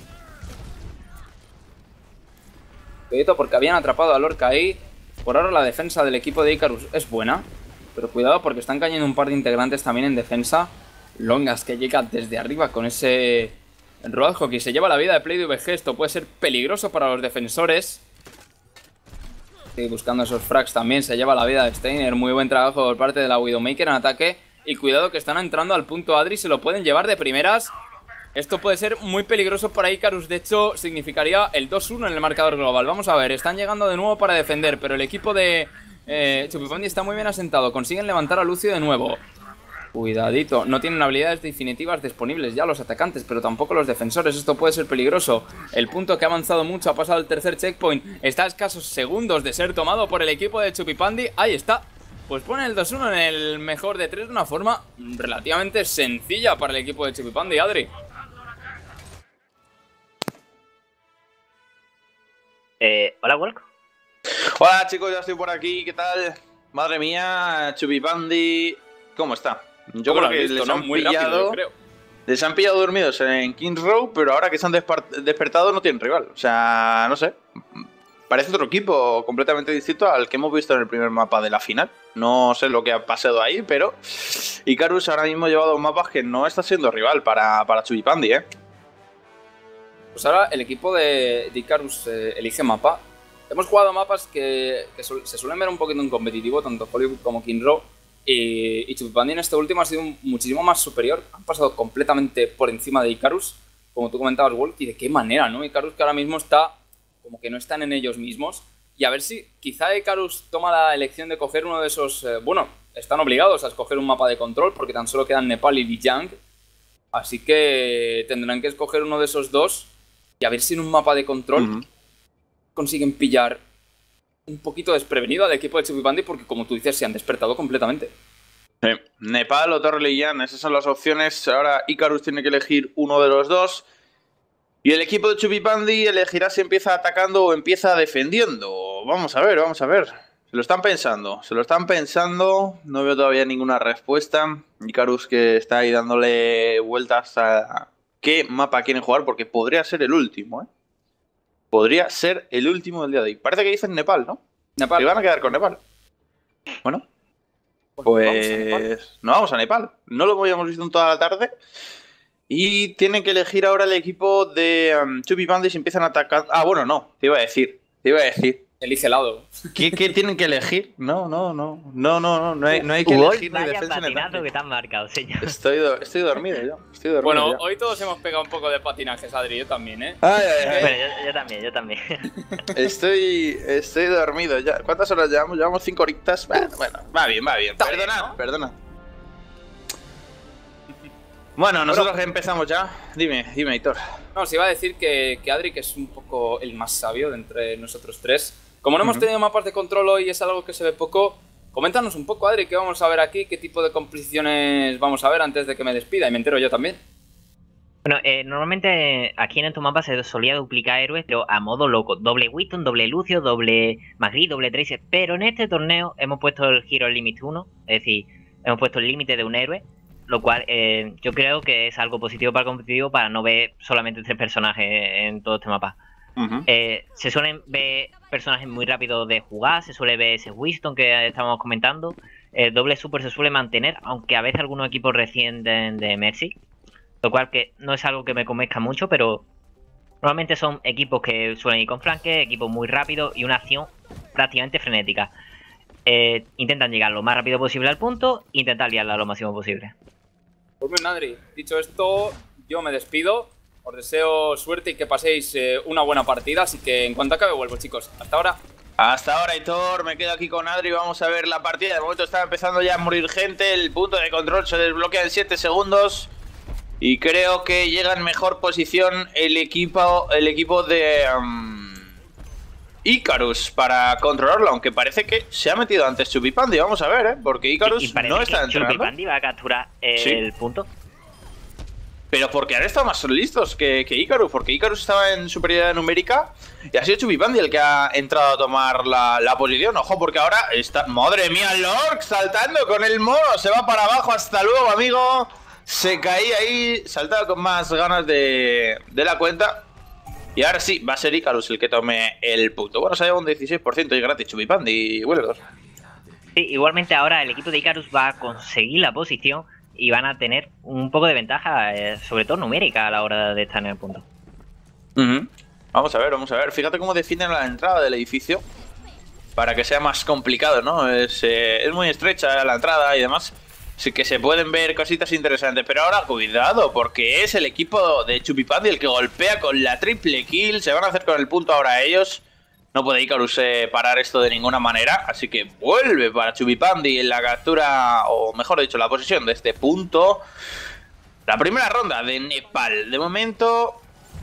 Cuidado porque habían atrapado a Lorca ahí. Por ahora la defensa del equipo de Icarus es buena, pero cuidado porque están cayendo un par de integrantes también en defensa. Longas que llega desde arriba con ese Roadhog y se lleva la vida de PlayDVG. Esto puede ser peligroso para los defensores. Sigue buscando esos frags también, se lleva la vida de Steiner. Muy buen trabajo por parte de la Widowmaker en ataque. Y cuidado que están entrando al punto Adri, se lo pueden llevar de primeras. Esto puede ser muy peligroso para Icarus, de hecho significaría el 2-1 en el marcador global. Vamos a ver, están llegando de nuevo para defender, pero el equipo de Chupipandi está muy bien asentado. Consiguen levantar a Lucio de nuevo. Cuidadito, no tienen habilidades definitivas disponibles ya los atacantes, pero tampoco los defensores. Esto puede ser peligroso. El punto que ha avanzado mucho, ha pasado el tercer checkpoint, está a escasos segundos de ser tomado por el equipo de Chupipandi. Ahí está. Pues pone el 2-1 en el mejor de tres de una forma relativamente sencilla para el equipo de Chupipandi, Adri. Hola, Wolk. Hola chicos, ya estoy por aquí, ¿qué tal? Madre mía, Chupipandi, ¿cómo está? Yo creo que les han pillado, les han pillado dormidos en Kings Row, pero ahora que se han despertado no tienen rival. O sea, no sé, parece otro equipo completamente distinto al que hemos visto en el primer mapa de la final. No sé lo que ha pasado ahí, pero Icarus ahora mismo lleva dos mapas que no está siendo rival para Chupipandi, Pues ahora el equipo de Icarus elige mapa. Hemos jugado mapas que se suelen ver un poquito en competitivo, tanto Hollywood como Kings Row. Y Chupipandi en este último ha sido muchísimo más superior. Han pasado completamente por encima de Icarus, como tú comentabas, Wolf. Y de qué manera, ¿no? Icarus que ahora mismo está como que no están en ellos mismos. Y a ver si quizá Icarus toma la elección de coger uno de esos... bueno, están obligados a escoger un mapa de control porque tan solo quedan Nepal y Lijiang. Así que tendrán que escoger uno de esos dos. Y a ver si en un mapa de control consiguen pillar un poquito desprevenido al equipo de Chupipandi, porque como tú dices, se han despertado completamente. Sí. Nepal o Torre Lijiang, esas son las opciones. Ahora Icarus tiene que elegir uno de los dos. Y el equipo de Chupipandi elegirá si empieza atacando o empieza defendiendo. Vamos a ver, vamos a ver. Se lo están pensando, se lo están pensando. No veo todavía ninguna respuesta. Icarus que está ahí dándole vueltas a qué mapa quieren jugar porque podría ser el último, ¿eh? Podría ser el último del día de hoy. Parece que dicen Nepal, ¿no? Nepal. Se van a quedar con Nepal. Bueno, pues no vamos a Nepal. No lo habíamos visto en toda la tarde. Y tienen que elegir ahora el equipo de Chubby Bandits y empiezan a atacar. Ah, bueno, no. Te iba a decir. Elige lado. ¿Qué tienen que elegir? No hay que elegir ni vaya defensa ni patinazo ataque. que te han marcado, señor. Estoy dormido yo. Bueno, ya. hoy todos hemos pegado un poco de patinajes, Adri, yo también, ¿eh? Ay. Bueno, yo también. Estoy dormido ya. ¿Cuántas horas llevamos? Llevamos 5 horitas. Bueno, va bien. Perdona. Bueno, nosotros empezamos ya. Dime, Hitor. No, os iba a decir que Adri, que es un poco el más sabio de entre nosotros tres. Como no hemos tenido mapas de control hoy y es algo que se ve poco, coméntanos un poco, Adri, qué vamos a ver aquí, qué tipo de composiciones vamos a ver antes de que me despida y me entero yo también. Bueno, normalmente aquí en estos mapas se solía duplicar héroes, pero a modo loco. Doble Winston, doble Lucio, doble Magri, doble Tracer. Pero en este torneo hemos puesto el Hero Limit 1, es decir, hemos puesto el límite de un héroe. Lo cual yo creo que es algo positivo para el competitivo para no ver solamente 3 personajes en todo este mapa. Se suelen ver personajes muy rápidos de jugar, se suele ver ese Winston que estábamos comentando. El doble super se suele mantener, aunque a veces algunos equipos recienten de Mercy. Lo cual que no es algo que me convenzca mucho, pero normalmente son equipos que suelen ir con flanques, equipos muy rápidos y una acción prácticamente frenética. Intentan llegar lo más rápido posible al punto, intentar liarla lo máximo posible. Pues bien, Adri, dicho esto, yo me despido. Os deseo suerte y que paséis una buena partida. Así que en cuanto acabe vuelvo, chicos. Hasta ahora. Hasta ahora, Hitor. Me quedo aquí con Adri. Vamos a ver la partida. De momento está empezando ya a morir gente. El punto de control se desbloquea en 7 segundos. Y creo que llega en mejor posición el equipo de Icarus para controlarlo, aunque parece que se ha metido antes Chubby Pandi. Vamos a ver, porque Icarus no está entrando. Chubby Pandi va a capturar el punto. Pero porque han estado más listos que Icarus, porque Icarus estaba en superioridad numérica y ha sido Chubby Pandi el que ha entrado a tomar la posición. Ojo, porque ahora está... ¡Madre mía, Lork! Saltando con el mono, se va para abajo. Hasta luego, amigo. Se caía ahí, saltaba con más ganas de la cuenta. Y ahora sí, va a ser Icarus el que tome el punto. Bueno, se ha llevado un 16% y gratis Chubby Pandi y Wilder. Sí, igualmente ahora el equipo de Icarus va a conseguir la posición y van a tener un poco de ventaja, sobre todo numérica, a la hora de estar en el punto. Vamos a ver. Fíjate cómo definen la entrada del edificio para que sea más complicado, ¿no? Es muy estrecha la entrada y demás. Así que se pueden ver cositas interesantes. Pero ahora cuidado, porque es el equipo de Chubby Pandi el que golpea con la triple kill. Se van a hacer con el punto ahora ellos. No puede Icarus parar esto de ninguna manera. Así que vuelve para Chubby Pandi en la captura, o mejor dicho, la posesión de este punto. La primera ronda de Nepal. De momento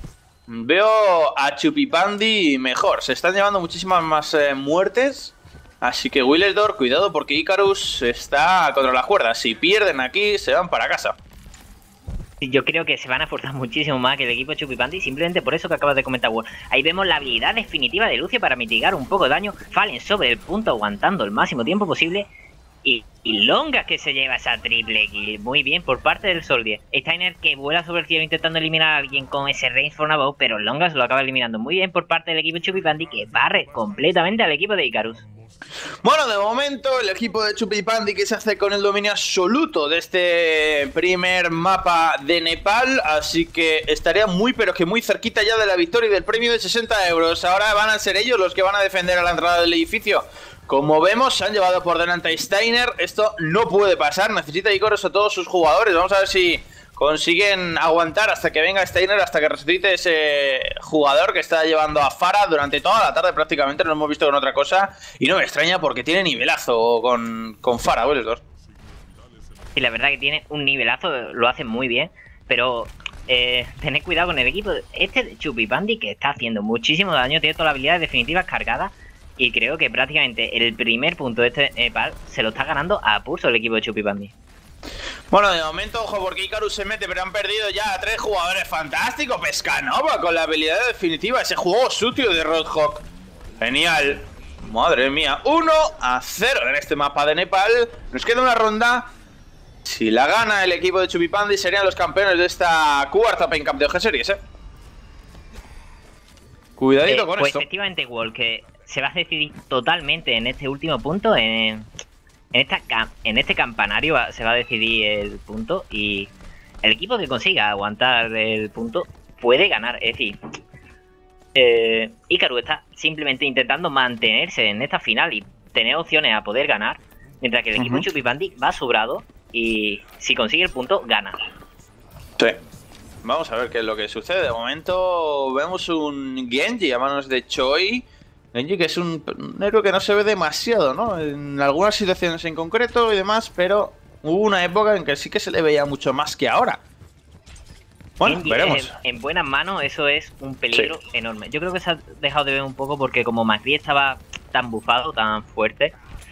veo a Chubby Pandi mejor. Se están llevando muchísimas más muertes. Así que Willesdor, cuidado porque Icarus está contra las cuerdas. Si pierden aquí, se van para casa. Yo creo que se van a esforzar muchísimo más que el equipo Chubby Pandi, simplemente por eso que acabas de comentar, War. Ahí vemos la habilidad definitiva de Lucio para mitigar un poco de daño. Fallen sobre el punto, aguantando el máximo tiempo posible. Y Longas que se lleva esa triple kill. Muy bien por parte del Soldier. Steiner que vuela sobre el cielo intentando eliminar a alguien con ese range for above, pero Longas lo acaba eliminando. Muy bien por parte del equipo Chubby Pandi, que barre completamente al equipo de Icarus. Bueno, de momento el equipo de Chubby Pandi que se hace con el dominio absoluto de este primer mapa de Nepal. Así que estaría muy pero que muy cerquita ya de la victoria y del premio de 60 euros. Ahora van a ser ellos los que van a defender a la entrada del edificio. Como vemos, se han llevado por delante a Steiner. Esto no puede pasar, necesita Icarus a todos sus jugadores. Vamos a ver si consiguen aguantar hasta que venga Steiner, hasta que resucite ese jugador que está llevando a Pharah durante toda la tarde prácticamente. No lo hemos visto con otra cosa y no me extraña porque tiene nivelazo con Pharah, los dos. Y la verdad que tiene un nivelazo, lo hace muy bien, pero tened cuidado con el equipo este de Chubby Pandi que está haciendo muchísimo daño, tiene todas las habilidades definitivas cargadas y creo que prácticamente el primer punto de este Nepal se lo está ganando a pulso el equipo de Chubby Pandi. Bueno, de momento, ojo, porque Icarus se mete, pero han perdido ya a 3 jugadores fantásticos. Pescanova con la habilidad definitiva, ese juego sucio de Roadhog. Genial. Madre mía, 1-0 en este mapa de Nepal. Nos queda una ronda Si la gana el equipo de Chupipandi, serían los campeones de esta cuarta Open Cup de OG Series, Cuidadito con pues esto. Efectivamente, Wall, que se va a decidir totalmente en este último punto, en este campanario se va a decidir el punto y el equipo que consiga aguantar el punto puede ganar. Es decir, Icarus está simplemente intentando mantenerse en esta final y tener opciones a poder ganar, mientras que el equipo de Chupipandi va sobrado y si consigue el punto, gana. Sí. Vamos a ver qué es lo que sucede. De momento vemos un Genji a manos de Choi. Genji que es un héroe que no se ve demasiado, ¿no? En algunas situaciones en concreto y demás, pero hubo una época en que sí que se le veía mucho más que ahora. Bueno, Genji, veremos. En buenas manos eso es un peligro enorme. Yo creo que se ha dejado de ver un poco porque como Macri estaba tan bufado, tan fuerte,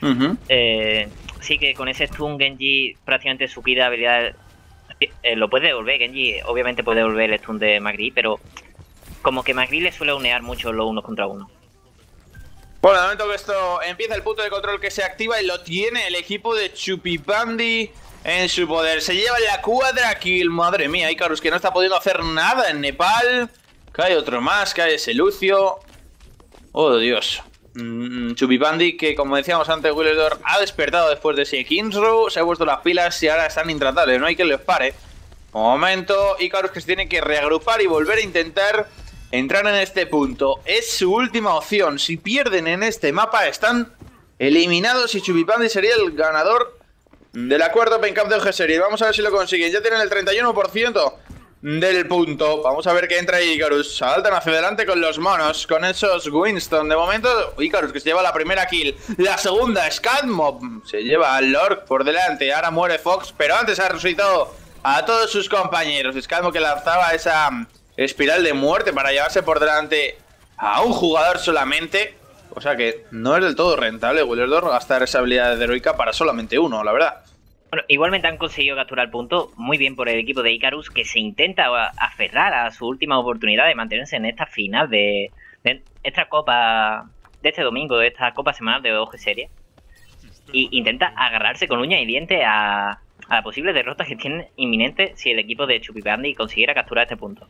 sí que con ese stun Genji prácticamente su kit de habilidad lo puede devolver. Genji obviamente puede devolver el stun de Macri, pero como que Macri le suele unear mucho los unos contra uno. Bueno, de momento que esto empieza el punto de control que se activa y lo tiene el equipo de Chupipandi en su poder. Se lleva la cuadra kill. Madre mía, Icarus que no está pudiendo hacer nada en Nepal. Cae otro más, cae ese Lucio. Oh, Dios. Chupipandi que, como decíamos antes, Willerdor ha despertado después de ese Kingsrow. Se ha puesto las pilas y ahora están intratables. No hay que les pare. Momento, Icarus que se tiene que reagrupar y volver a intentar entrar en este punto. Es su última opción. Si pierden en este mapa, están eliminados y Chupipandi sería el ganador de la cuarta Open Cup de OG Series. Vamos a ver si lo consiguen. Ya tienen el 31% del punto. Vamos a ver que entra Icarus. Saltan hacia adelante con los monos, con esos Winston. De momento, Icarus que se lleva la primera kill. La segunda, Scatmob se lleva al Lord por delante. Ahora muere Fox, pero antes ha resucitado a todos sus compañeros. Scatmob que lanzaba esa espiral de muerte para llevarse por delante a un jugador solamente. O sea que no es del todo rentable, Willerdor, gastar esa habilidad de heroica para solamente uno, la verdad. Bueno, igualmente han conseguido capturar el punto. Muy bien por el equipo de Icarus, que se intenta aferrar a su última oportunidad de mantenerse en esta final de esta copa de este domingo, de esta copa semanal de OG Series. Y intenta agarrarse con uñas y dientes a la posible derrota que tiene inminente si el equipo de Chupipandi consiguiera capturar este punto.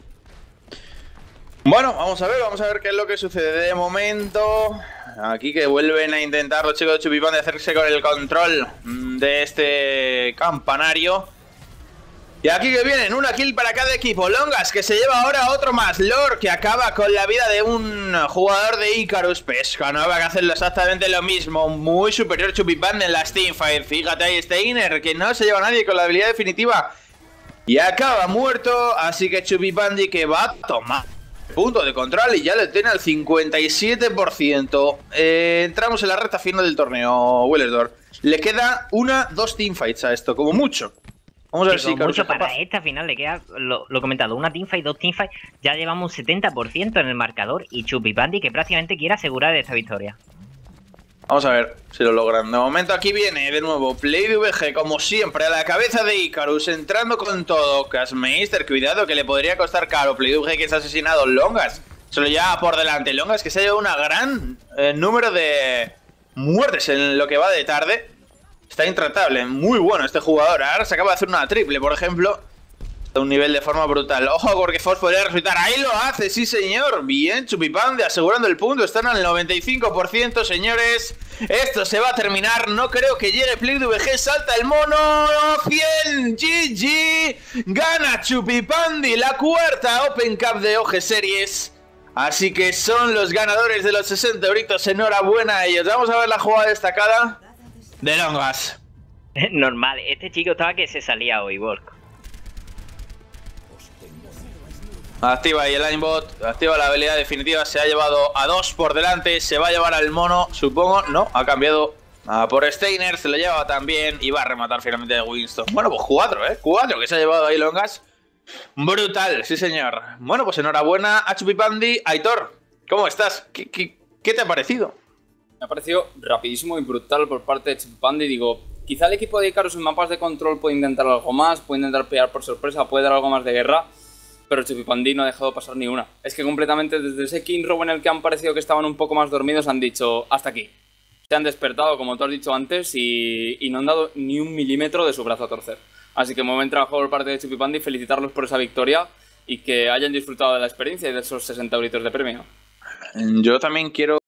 Bueno, vamos a ver qué es lo que sucede. De momento, aquí que vuelven a intentar los chicos de Chupipandi hacerse con el control de este campanario. Y aquí que vienen, una kill para cada equipo. Longas que se lleva ahora otro más. Lord que acaba con la vida de un jugador de Icarus. Pesca, no va a hacerlo exactamente lo mismo. Muy superior Chupipandi en las teamfights. Fíjate ahí Steiner, que no se lleva a nadie con la habilidad definitiva. Y acaba muerto, así que Chupipandi que va a tomar punto de control y ya lo tiene al 57%. Entramos en la recta final del torneo, Willerdor. Le queda dos teamfights a esto, como mucho. Vamos a ver si mucho para capaz. Esta final le queda, lo he comentado, una teamfight, dos teamfights. Ya llevamos un 70% en el marcador y Chupipandi que prácticamente quiere asegurar esta victoria. Vamos a ver si lo logran. De momento aquí viene de nuevo PlayDVG, como siempre, a la cabeza de Icarus, entrando con todo. Casmeister, cuidado que le podría costar caro. PlayDVG que se ha asesinado. Longas se lo lleva por delante. Longas que se ha llevado una gran número de muertes en lo que va de tarde. Está intratable, muy bueno este jugador. Ahora se acaba de hacer una triple, por ejemplo. A un nivel de forma brutal. Ojo, porque Fox podría resucitar. Ahí lo hace, sí señor. Bien, Chupipandi asegurando el punto. Están al 95%, señores. Esto se va a terminar. No creo que llegue PlayDVG. Salta el mono. 100. GG. Gana Chupipandi la cuarta Open Cup de OG Series. Así que son los ganadores de los 60 euritos. Enhorabuena a ellos. Vamos a ver la jugada destacada de Longas. Normal. Este chico estaba que se salía hoy, Volk. Activa ahí el linebot, activa la habilidad definitiva, se ha llevado a 2 por delante, se va a llevar al mono, supongo, no, ha cambiado por Steiner, se lo lleva también y va a rematar finalmente de Winston. Bueno, pues 4, 4 que se ha llevado ahí Longas. Brutal, sí señor. Bueno, pues enhorabuena a Chupipandi. Aitor, ¿cómo estás? ¿Qué te ha parecido? Me ha parecido rapidísimo y brutal por parte de Chupipandi. Digo, quizá el equipo de Icarus en mapas de control puede intentar algo más, puede intentar pelear por sorpresa, puede dar algo más de guerra. Pero Chupipandi no ha dejado pasar ni una. Es que completamente desde ese Kingsrow en el que han parecido que estaban un poco más dormidos han dicho hasta aquí. Se han despertado, como tú has dicho antes, y no han dado ni un milímetro de su brazo a torcer. Así que muy buen trabajo por parte de Chupipandi, felicitarlos por esa victoria y que hayan disfrutado de la experiencia y de esos 60 euritos de premio. Yo también quiero